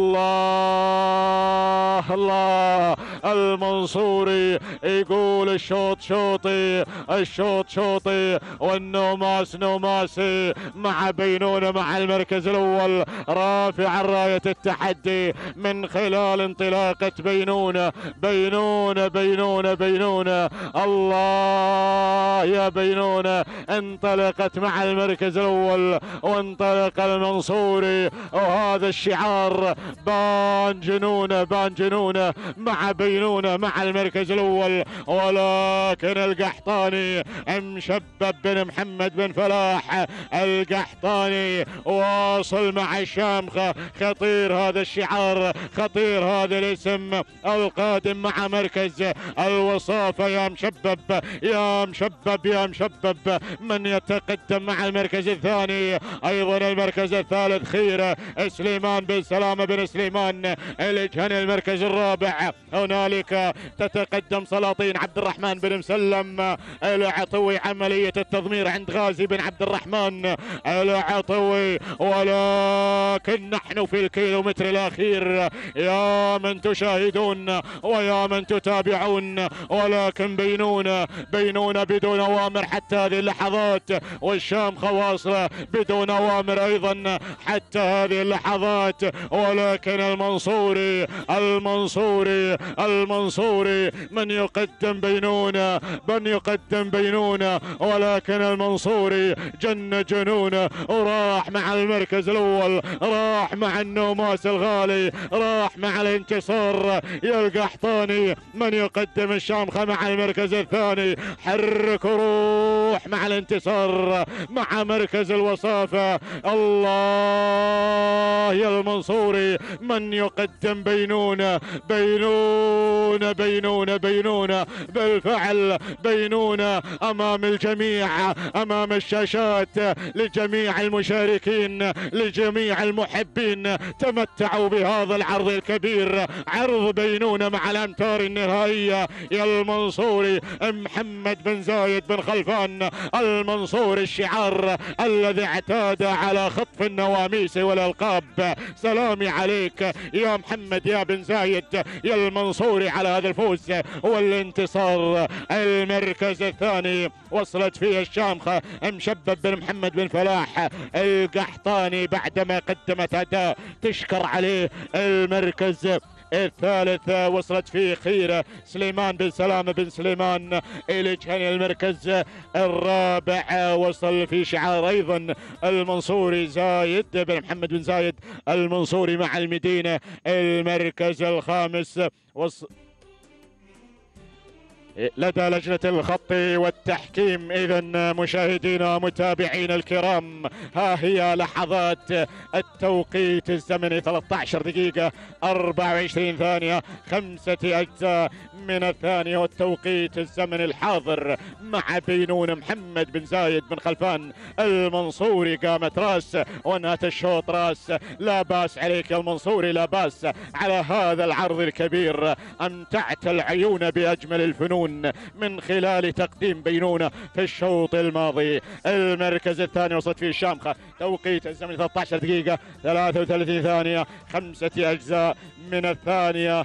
الله الله المنصوري يقول الشوط شوطي، الشوط شوطي والنوماس نوماسي مع بينونة مع المركز الأول رافع راية التحدي من خلال انطلاقة بينونة بينونة بينونة بينونة. الله يا بينونة انطلقت مع المركز الأول وانطلق المنصوري، وهذا الشعار بان جنونة بان جنونة مع بينونة مع المركز الأول. ولكن القحطاني مشبب بن محمد بن فلاح القحطاني واصل مع الشامخة. خطير هذا الشعار، خطير هذا الاسم القادم مع مركز الوصافة. يا مشبب يا مشبب يا مشبب من يتقدم مع المركز الثاني. أيضا المركز الثالث خير سليمان بن سلامة بن سليمان الجهني. المركز الرابع هنالك تتقدم سلاطين عبد الرحمن بن مسلم العطوي، عملية التضمير عند غازي بن عبد الرحمن العطوي. ولكن نحن في الكيلومتر الأخير يا من تشاهدون ويا من تتابعون، ولكن بينونة بينونة بدون أوامر حتى هذه اللحظات، والشامخة واصلة بدون أوامر أيضا حتى هذه اللحظات. ولكن المنصوري المنصوري المنصوري من يقدم بينونة من يقدم بينونة، ولكن المنصوري جن جنونه وراح مع المركز الأول، راح مع النوماس الغالي، راح مع الانتصار. يا القحطاني من يقدم الشامخة مع المركز الثاني، حرك وروح مع الانتصار مع مركز الوصافة. الله الله يا المنصوري من يقدم بينونة بينونة بينونة بينونة بالفعل بينونة أمام الجميع أمام الشاشات لجميع المشاركين لجميع المحبين. تمتعوا بهذا العرض الكبير، عرض بينونة مع الأمتار النهائية يا المنصوري. محمد بن زايد بن خلفان المنصوري الشعار الذي اعتاد على خطف النواميس والألقاب. سلامي عليك يا محمد يا بن زايد يا المنصوري على هذا الفوز والانتصار. المركز الثاني وصلت فيه الشامخة مشبب بن محمد بن فلاح القحطاني بعدما قدمت أداء تشكر عليه. المركز الثالث وصلت فيه خيرة سليمان بن سلامة بن سليمان الجهني. المركز الرابع وصل في شعار أيضا المنصوري زايد بن محمد بن زايد المنصوري مع المدينة. المركز الخامس وصل لدى لجنة الخط والتحكيم. إذا مشاهدينا متابعينا الكرام، ها هي لحظات التوقيت الزمني ثلاثة عشر دقيقة أربعة وعشرين ثانية خمسة أجزاء من الثانية، والتوقيت الزمني الحاضر مع بينون محمد بن زايد بن خلفان المنصوري قامت راس وانهت الشوط راس. لا باس عليك يا المنصوري، لا باس على هذا العرض الكبير. أمتعت العيون بأجمل الفنون من خلال تقديم بينونة في الشوط الماضي. المركز الثاني وصلت فيه الشامخة، توقيت الزمن ثلاثة عشر دقيقة ثلاثة وثلاثين ثانية خمسة أجزاء من الثانية.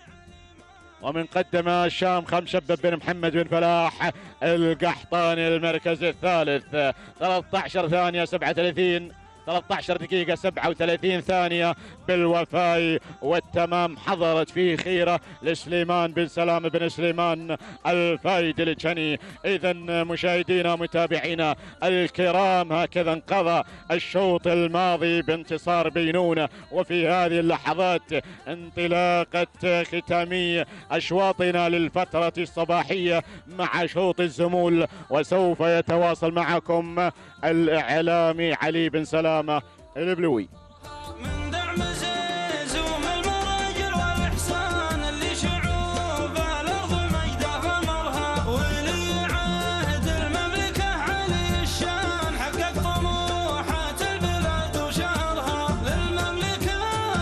ومن قدم الشامخة مشبب بن محمد بن فلاح القحطاني. المركز الثالث ثلاثة عشر ثانية سبعة وثلاثين ثلاثة عشر دقيقة سبعة وثلاثين ثانية بالوفاء والتمام. حضرت فيه خيرة لسليمان بن سلام بن سليمان الفايد الجني. إذا مشاهدينا متابعينا الكرام، هكذا انقضى الشوط الماضي بانتصار بينونة. وفي هذه اللحظات انطلاقة ختامية أشواطنا للفترة الصباحية مع شوط الزمول، وسوف يتواصل معكم الإعلامي علي بن سلامة البلوي. من دعم زيز ومن المراجل والإحسان اللي شعوب الأرض مجده فمرها، ولي عهد المملكة علي الشان حقق طموحات البلاد وشهرها للمملكة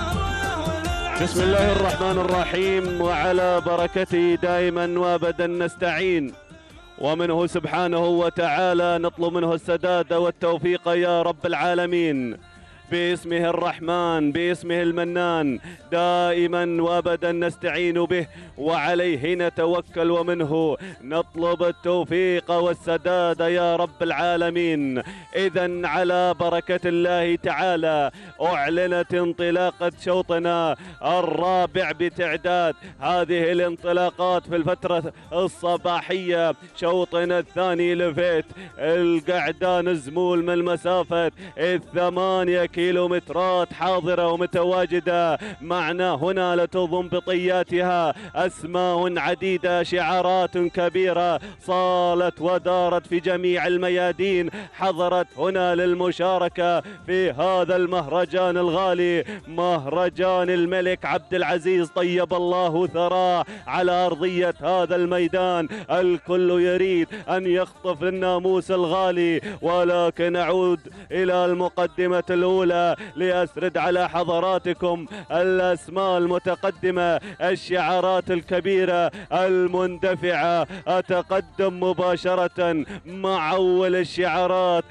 وللعسان. بسم الله الرحمن الرحيم، وعلى بركته دائما وابدا نستعين، ومنه سبحانه وتعالى نطلب منه السداد والتوفيق يا رب العالمين. باسمه الرحمن باسمه المنان دائما وابدا نستعين به وعليه نتوكل، ومنه نطلب التوفيق والسداد يا رب العالمين. إذا على بركة الله تعالى أعلنت انطلاقة شوطنا الرابع بتعداد هذه الانطلاقات في الفترة الصباحية. شوطنا الثاني لفيت القعدان زمول من مسافة الثمانية كيلومترات حاضرة ومتواجدة معنا هنا لتضم بطياتها أسماء عديدة، شعارات كبيرة صالت ودارت في جميع الميادين، حضرت هنا للمشاركة في هذا المهرجان الغالي، مهرجان الملك عبد العزيز طيب الله ثراه على أرضية هذا الميدان. الكل يريد أن يخطف الناموس الغالي، ولكن أعود إلى المقدمة الأولى لأسرد على حضراتكم الأسماء المتقدمة، الشعارات الكبيرة المندفعة. أتقدم مباشرة مع أول الشعارات،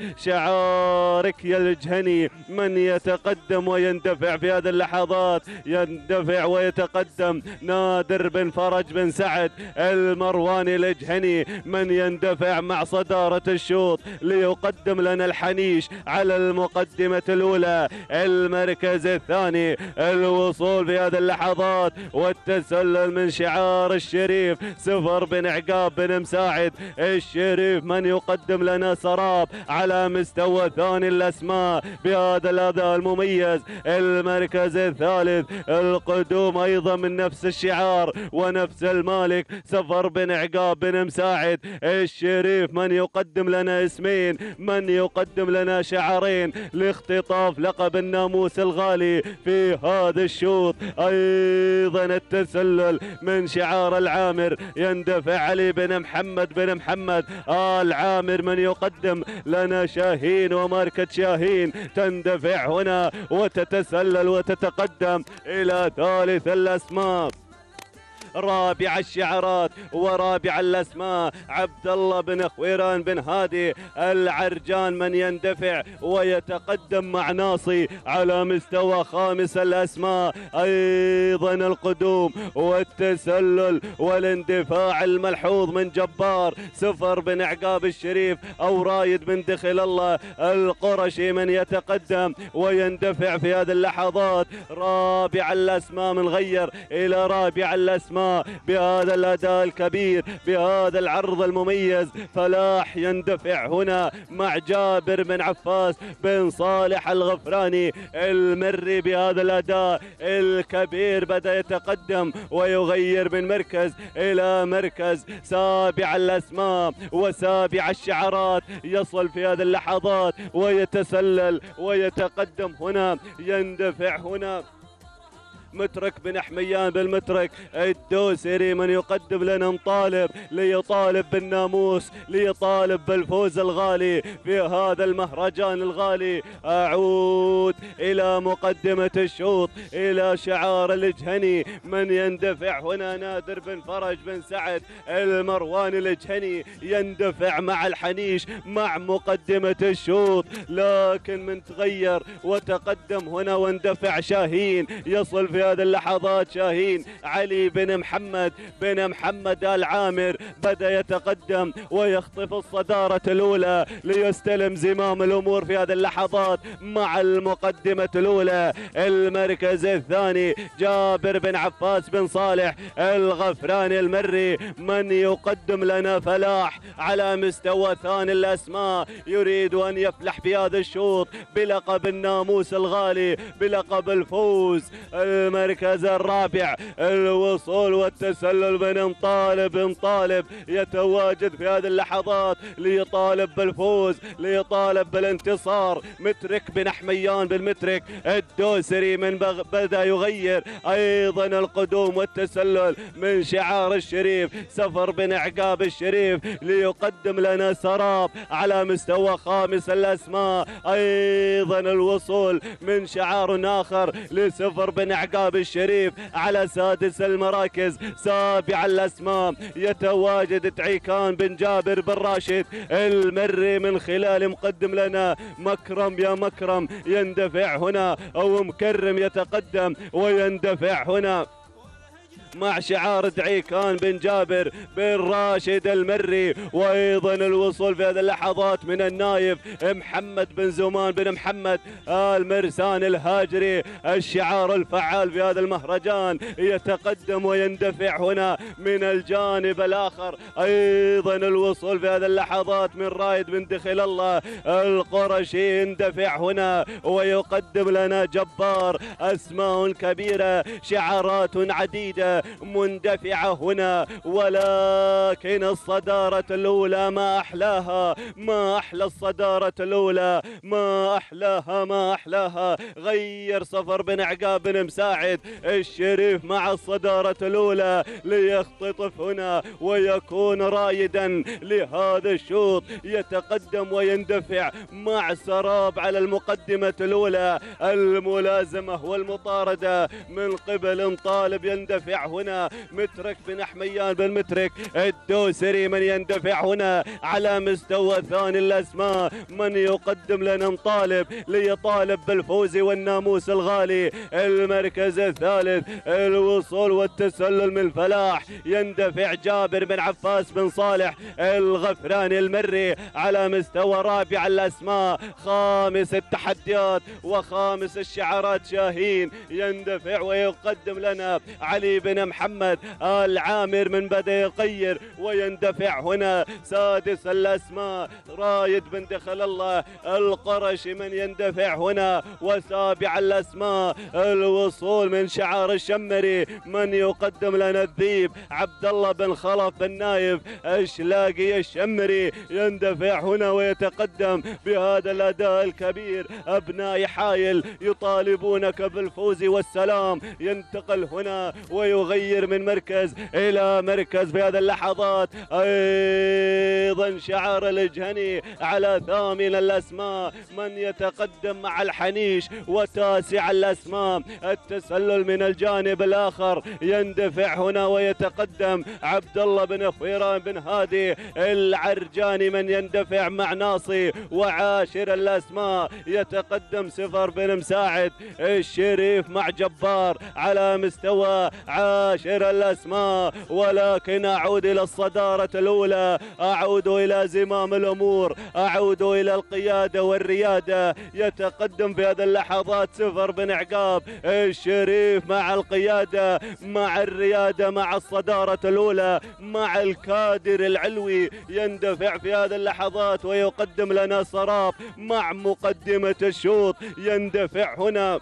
شعارك يا الجهني. من يتقدم ويندفع في هذه اللحظات؟ يندفع ويتقدم نادر بن فرج بن سعد المرواني الجهني، من يندفع مع صدارة الشوط ليقدم لنا الحنيش على المقدمة الأولى. المركز الثاني الوصول في هذه اللحظات والتسلل من شعار الشريف سفر بن عقاب بن مساعد الشريف، من يقدم لنا سراب على مستوى ثاني الأسماء بهذا الأداء المميز. المركز الثالث القدوم أيضا من نفس الشعار ونفس المالك سفر بن عقاب بن مساعد الشريف، من يقدم لنا اسمين، من يقدم لنا شعارين لاختطاف حراف لقب الناموس الغالي في هذا الشوط. أيضا التسلل من شعار العامر، يندفع علي بن محمد بن محمد آل عامر من يقدم لنا شاهين وماركة شاهين، تندفع هنا وتتسلل وتتقدم إلى ثالث الأسماء. رابع الشعارات ورابع الاسماء عبد الله بن خويران بن هادي العرجان من يندفع ويتقدم مع ناصي على مستوى خامس الاسماء. ايضا القدوم والتسلل والاندفاع الملحوظ من جبار سفر بن عقاب الشريف او رايد بن دخل الله القرشي من يتقدم ويندفع في هذه اللحظات. رابع الاسماء من غير الى رابع الاسماء بهذا الأداء الكبير بهذا العرض المميز. فلاح يندفع هنا مع جابر بن عفاس بن صالح الغفراني المري بهذا الأداء الكبير، بدأ يتقدم ويغير من مركز إلى مركز. سابع الأسماء وسابع الشعارات يصل في هذه اللحظات ويتسلل ويتقدم هنا، يندفع هنا مترك بن حميان بالمترك الدوسري من يقدم لنا مطالب ليطالب بالناموس، ليطالب بالفوز الغالي في هذا المهرجان الغالي. أعود إلى مقدمة الشوط إلى شعار الجهني من يندفع هنا. نادر بن فرج بن سعد المرواني الجهني يندفع مع الحنيش مع مقدمة الشوط، لكن من تغير وتقدم هنا واندفع شاهين. يصل في هذه اللحظات شاهين علي بن محمد بن محمد آل عامر، بدأ يتقدم ويخطف الصدارة الأولى ليستلم زمام الأمور في هذه اللحظات مع المقدمة الأولى. المركز الثاني جابر بن عفاس بن صالح الغفراني المري من يقدم لنا فلاح على مستوى ثاني الأسماء، يريد أن يفلح في هذا الشوط بلقب الناموس الغالي بلقب الفوز. المركز الرابع الوصول والتسلل بن مطالب مطالب يتواجد في هذه اللحظات ليطالب بالفوز ليطالب بالانتصار. مترك بن حميان بالمترك الدوسري من بدأ يغير. ايضا القدوم والتسلل من شعار الشريف سفر بن عقاب الشريف ليقدم لنا سراب على مستوى خامس الاسماء. ايضا الوصول من شعار اخر لسفر بن عقاب الشريف على سادس المراكز. سابع الاسماء يتواجد تعيكان بن جابر بن راشد المري من خلال مقدم لنا مكرم يا مكرم، يندفع هنا او مكرم يتقدم ويندفع هنا مع شعار دعيكان بن جابر بن راشد المري. وايضا الوصول في هذه اللحظات من النايف محمد بن زمان بن محمد المرسان الهاجري الشعار الفعال في هذا المهرجان، يتقدم ويندفع هنا من الجانب الاخر. ايضا الوصول في هذه اللحظات من رايد بن دخل الله القرشي، يندفع هنا ويقدم لنا جبار. اسماء كبيره شعارات عديده مندفعة هنا، ولكن الصدارة الأولى ما أحلاها، ما أحلى الصدارة الأولى، ما أحلاها ما أحلاها. غير صفر بن عقاب بن مساعد الشريف مع الصدارة الأولى ليختطف هنا ويكون رايدا لهذا الشوط، يتقدم ويندفع مع سراب على المقدمة الأولى. الملازمة والمطاردة من قبل مطالب يندفع هنا مترك بن حميان بن مترك الدوسري من يندفع هنا على مستوى ثاني الاسماء، من يقدم لنا مطالب ليطالب بالفوز والناموس الغالي. المركز الثالث الوصول والتسلل من فلاح، يندفع جابر بن عفاس بن صالح الغفراني المري على مستوى رابع الاسماء. خامس التحديات وخامس الشعارات شاهين، يندفع ويقدم لنا علي بن بن محمد العامر من بدأ يغير ويندفع هنا. سادس الأسماء رايد بن دخل الله القرشي من يندفع هنا. وسابع الأسماء الوصول من شعار الشمري من يقدم لنا الذيب عبد الله بن خلف بن نايف الشلاقي الشمري يندفع هنا ويتقدم بهذا الأداء الكبير. أبناء حايل يطالبونك بالفوز والسلام. ينتقل هنا ويغير من مركز إلى مركز في هذه اللحظات. أيضا شعار الجهني على ثامن الأسماء من يتقدم مع الحنيش. وتاسع الأسماء التسلل من الجانب الآخر يندفع هنا ويتقدم عبد الله بن خويران بن هادي العرجاني من يندفع مع ناصي. وعاشر الأسماء يتقدم سفر بن مساعد الشريف مع جبار على مستوى عاشر الأسماء. ولكن أعود إلى الصدارة الأولى، أعود إلى زمام الأمور، أعود إلى القيادة والريادة. يتقدم في هذه اللحظات سفر بن عقاب الشريف مع القيادة مع الريادة مع الصدارة الأولى مع الكادر العلوي. يندفع في هذه اللحظات ويقدم لنا صراب مع مقدمة الشوط. يندفع هنا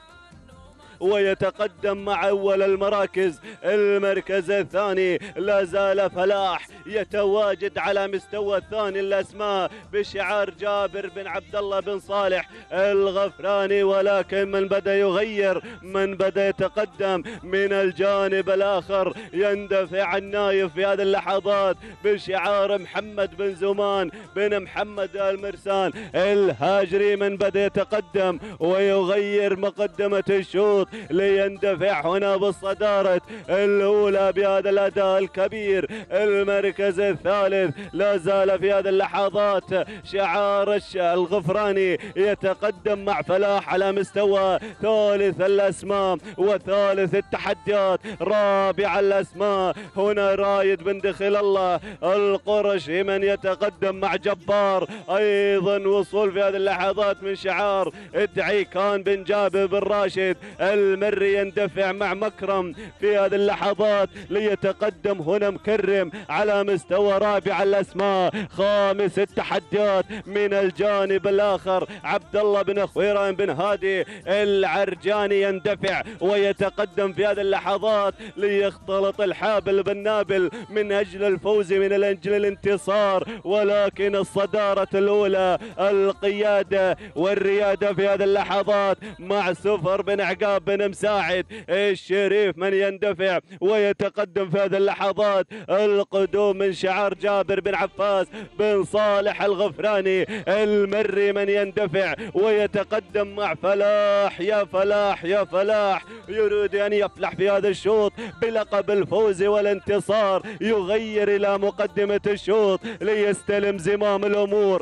ويتقدم مع أول المراكز. المركز الثاني لا زال فلاح يتواجد على مستوى الثاني الأسماء بشعار جابر بن عبد الله بن صالح الغفراني. ولكن من بدأ يغير، من بدأ يتقدم من الجانب الآخر يندفع النايف في هذه اللحظات بشعار محمد بن زمان بن محمد المرسان الهاجري. من بدأ يتقدم ويغير مقدمة الشوط ليندفع هنا بالصدارة الأولى بهذا الأداء الكبير. المركز الثالث لا زال في هذه اللحظات شعار الغفراني يتقدم مع فلاح على مستوى ثالث الأسماء وثالث التحديات. رابع الأسماء هنا رايد بن دخل الله القرشي من يتقدم مع جبار. أيضا وصول في هذه اللحظات من شعار ادعي كان بن جابر بن راشد المري يندفع مع مكرم في هذه اللحظات ليتقدم هنا مكرم على مستوى رابع الأسماء. خامس التحديات من الجانب الآخر عبد الله بن خويران بن هادي العرجاني يندفع ويتقدم في هذه اللحظات ليختلط الحابل بالنابل من أجل الفوز من أجل الانتصار. ولكن الصدارة الأولى القيادة والريادة في هذه اللحظات مع سفر بن عقاب بن مساعد الشريف من يندفع ويتقدم في هذه اللحظات. القدوم من شعار جابر بن عفاس بن صالح الغفراني المري من يندفع ويتقدم مع فلاح. يا فلاح يا فلاح يريد أن يفلح في هذا الشوط بلقب الفوز والانتصار. يغير إلى مقدمة الشوط ليستلم زمام الأمور.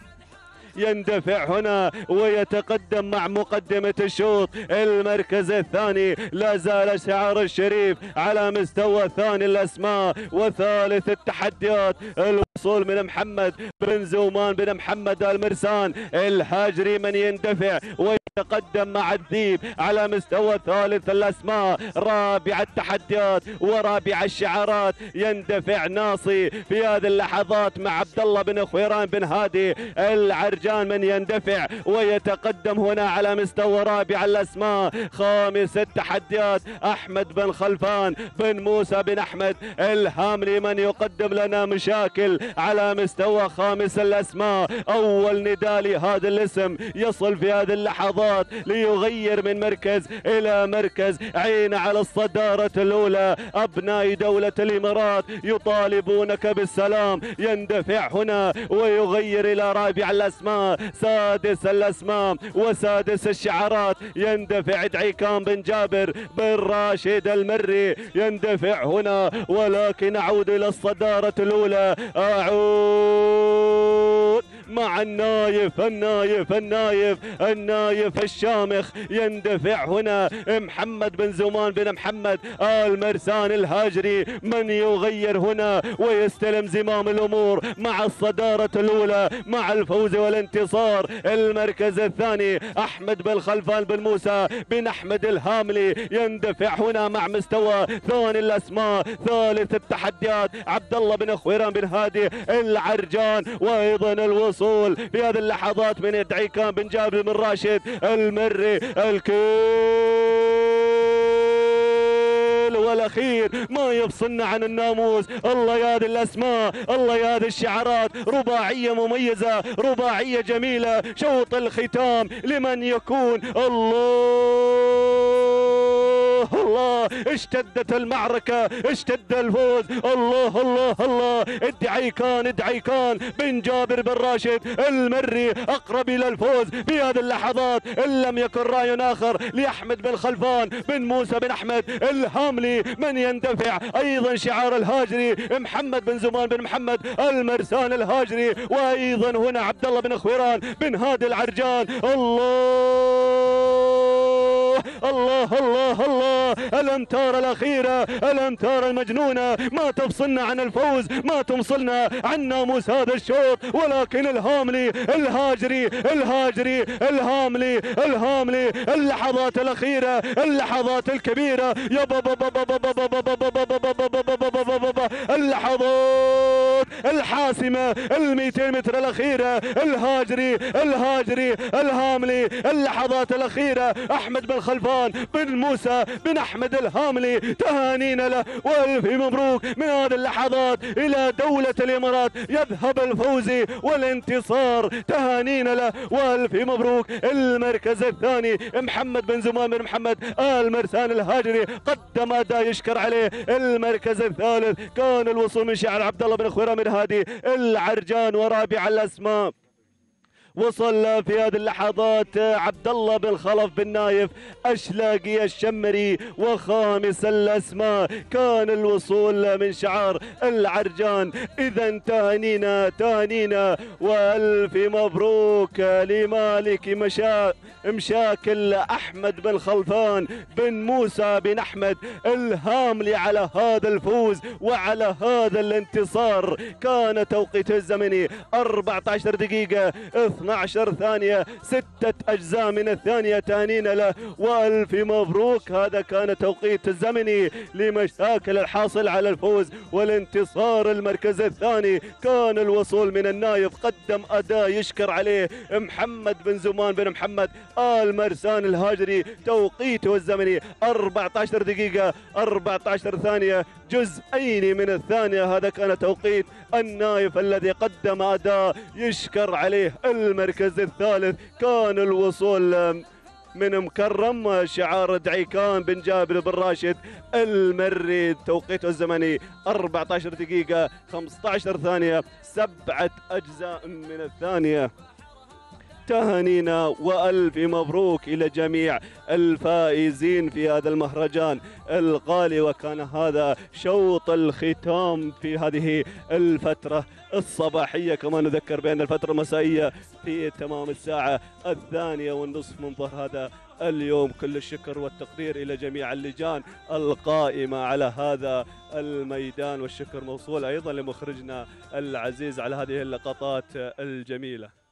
يندفع هنا ويتقدم مع مقدمة الشوط. المركز الثاني لا زال شعار الشريف على مستوى ثاني الأسماء وثالث التحديات. الوصول من محمد بن زومان بن محمد المرسان الهاجري من يندفع ويتقدم مع الذيب على مستوى ثالث الأسماء. رابع التحديات ورابع الشعارات يندفع ناصي في هذه اللحظات مع عبد الله بن خويران بن هادي العرجاني من يندفع ويتقدم هنا على مستوى رابع الأسماء. خامس التحديات أحمد بن خلفان بن موسى بن أحمد الهاملي من يقدم لنا مشاكل على مستوى خامس الأسماء. أول نداء لهذا الاسم يصل في هذه اللحظات ليغير من مركز إلى مركز. عين على الصدارة الأولى أبناء دولة الإمارات يطالبونك بالسلام. يندفع هنا ويغير إلى رابع الأسماء سادس الأسماء وسادس الشعارات. يندفع دعيكان بن جابر بن راشد المري يندفع هنا ولكن أعود إلى الصدارة الأولى. أعود مع النايف النايف النايف النايف الشامخ. يندفع هنا محمد بن زمان بن محمد آل مرسان الهاجري، من يغير هنا ويستلم زمام الأمور مع الصدارة الأولى مع الفوز والانتصار. المركز الثاني أحمد بن خلفان بن موسى بن أحمد الهاملي يندفع هنا مع مستوى ثاني الأسماء. ثالث التحديات عبد الله بن خويران بن هادي العرجان. وأيضا الوصول في هذه اللحظات من دعيكان بن جابر بن راشد المري. الكيل والأخير ما يفصلنا عن الناموس. الله يا هذه الأسماء، الله يا هذه الشعارات، رباعية مميزة، رباعية جميلة. شوط الختام لمن يكون. الله الله اشتدت المعركة، اشتد الفوز. الله الله الله ادعي كان ادعي كان بن جابر بن راشد المري أقرب إلى الفوز في هذه اللحظات إن لم يكن راي آخر لأحمد بن خلفان بن موسى بن أحمد الهاملي. من يندفع أيضا شعار الهاجري محمد بن زمان بن محمد المرسان الهاجري. وأيضا هنا عبد الله بن خويران بن هادي العرجان. الله الله الله الله الامتار الاخيره، الامتار المجنونه ما تفصلنا عن الفوز، ما تفصلنا عن ناموس هذا الشوط. ولكن الهاملي الهاجري الهاجري الهاملي الهاملي اللحظات الاخيره، اللحظات الكبيره يا بابا بابا بابا بابا بابا بابا بابا اللحظات الحاسمه ال مئتين متر الاخيره. الهاجري الهاجري الهاملي اللحظات الاخيره. احمد بن خلفان بن موسى بن احمد الهاملي تهانينا له والف مبروك. من هذه اللحظات الى دوله الامارات يذهب الفوز والانتصار. تهانينا له والف مبروك. المركز الثاني محمد بن زمان بن محمد آل مرسان الهاجري قدم اداء يشكر عليه. المركز الثالث كان الوصول من شعر عبد الله بن خويران بن هادي العرجان. ورابع الاسماء وصل في هذه اللحظات عبد الله بن خلف بن نايف أشلاقي الشمري. وخامس الأسماء كان الوصول من شعار العرجان. إذا تهانينا تهانينا وألف مبروك لمالك مشا مشاكل أحمد بن خلفان بن موسى بن أحمد الهاملي على هذا الفوز وعلى هذا الانتصار. كان توقيته الزمني أربعة عشر دقيقة اثني عشر ثانية، ستة أجزاء من الثانية. تهانينا له وألف مبروك. هذا كان توقيت الزمني لمشاكل الحاصل على الفوز والانتصار. المركز الثاني كان الوصول من النايف قدم أداء يشكر عليه محمد بن زمان بن محمد آل مرسان الهاجري. توقيته الزمني أربعة عشر دقيقة أربعة عشر ثانية جزئين من الثانية. هذا كان توقيت النايف الذي قدم أداء يشكر عليه. المركز الثالث كان الوصول من مكرم شعار دعيكان بن جابر بن راشد المري. توقيته الزمني أربعة عشر دقيقة خمسة عشر ثانية، سبعة أجزاء من الثانية. تهانينا وألف مبروك إلى جميع الفائزين في هذا المهرجان الغالي. وكان هذا شوط الختام في هذه الفترة الصباحية. كما نذكر بأن الفترة المسائية في تمام الساعة الثانية والنصف من ظهر هذا اليوم. كل الشكر والتقدير إلى جميع اللجان القائمة على هذا الميدان، والشكر موصول أيضا لمخرجنا العزيز على هذه اللقطات الجميلة.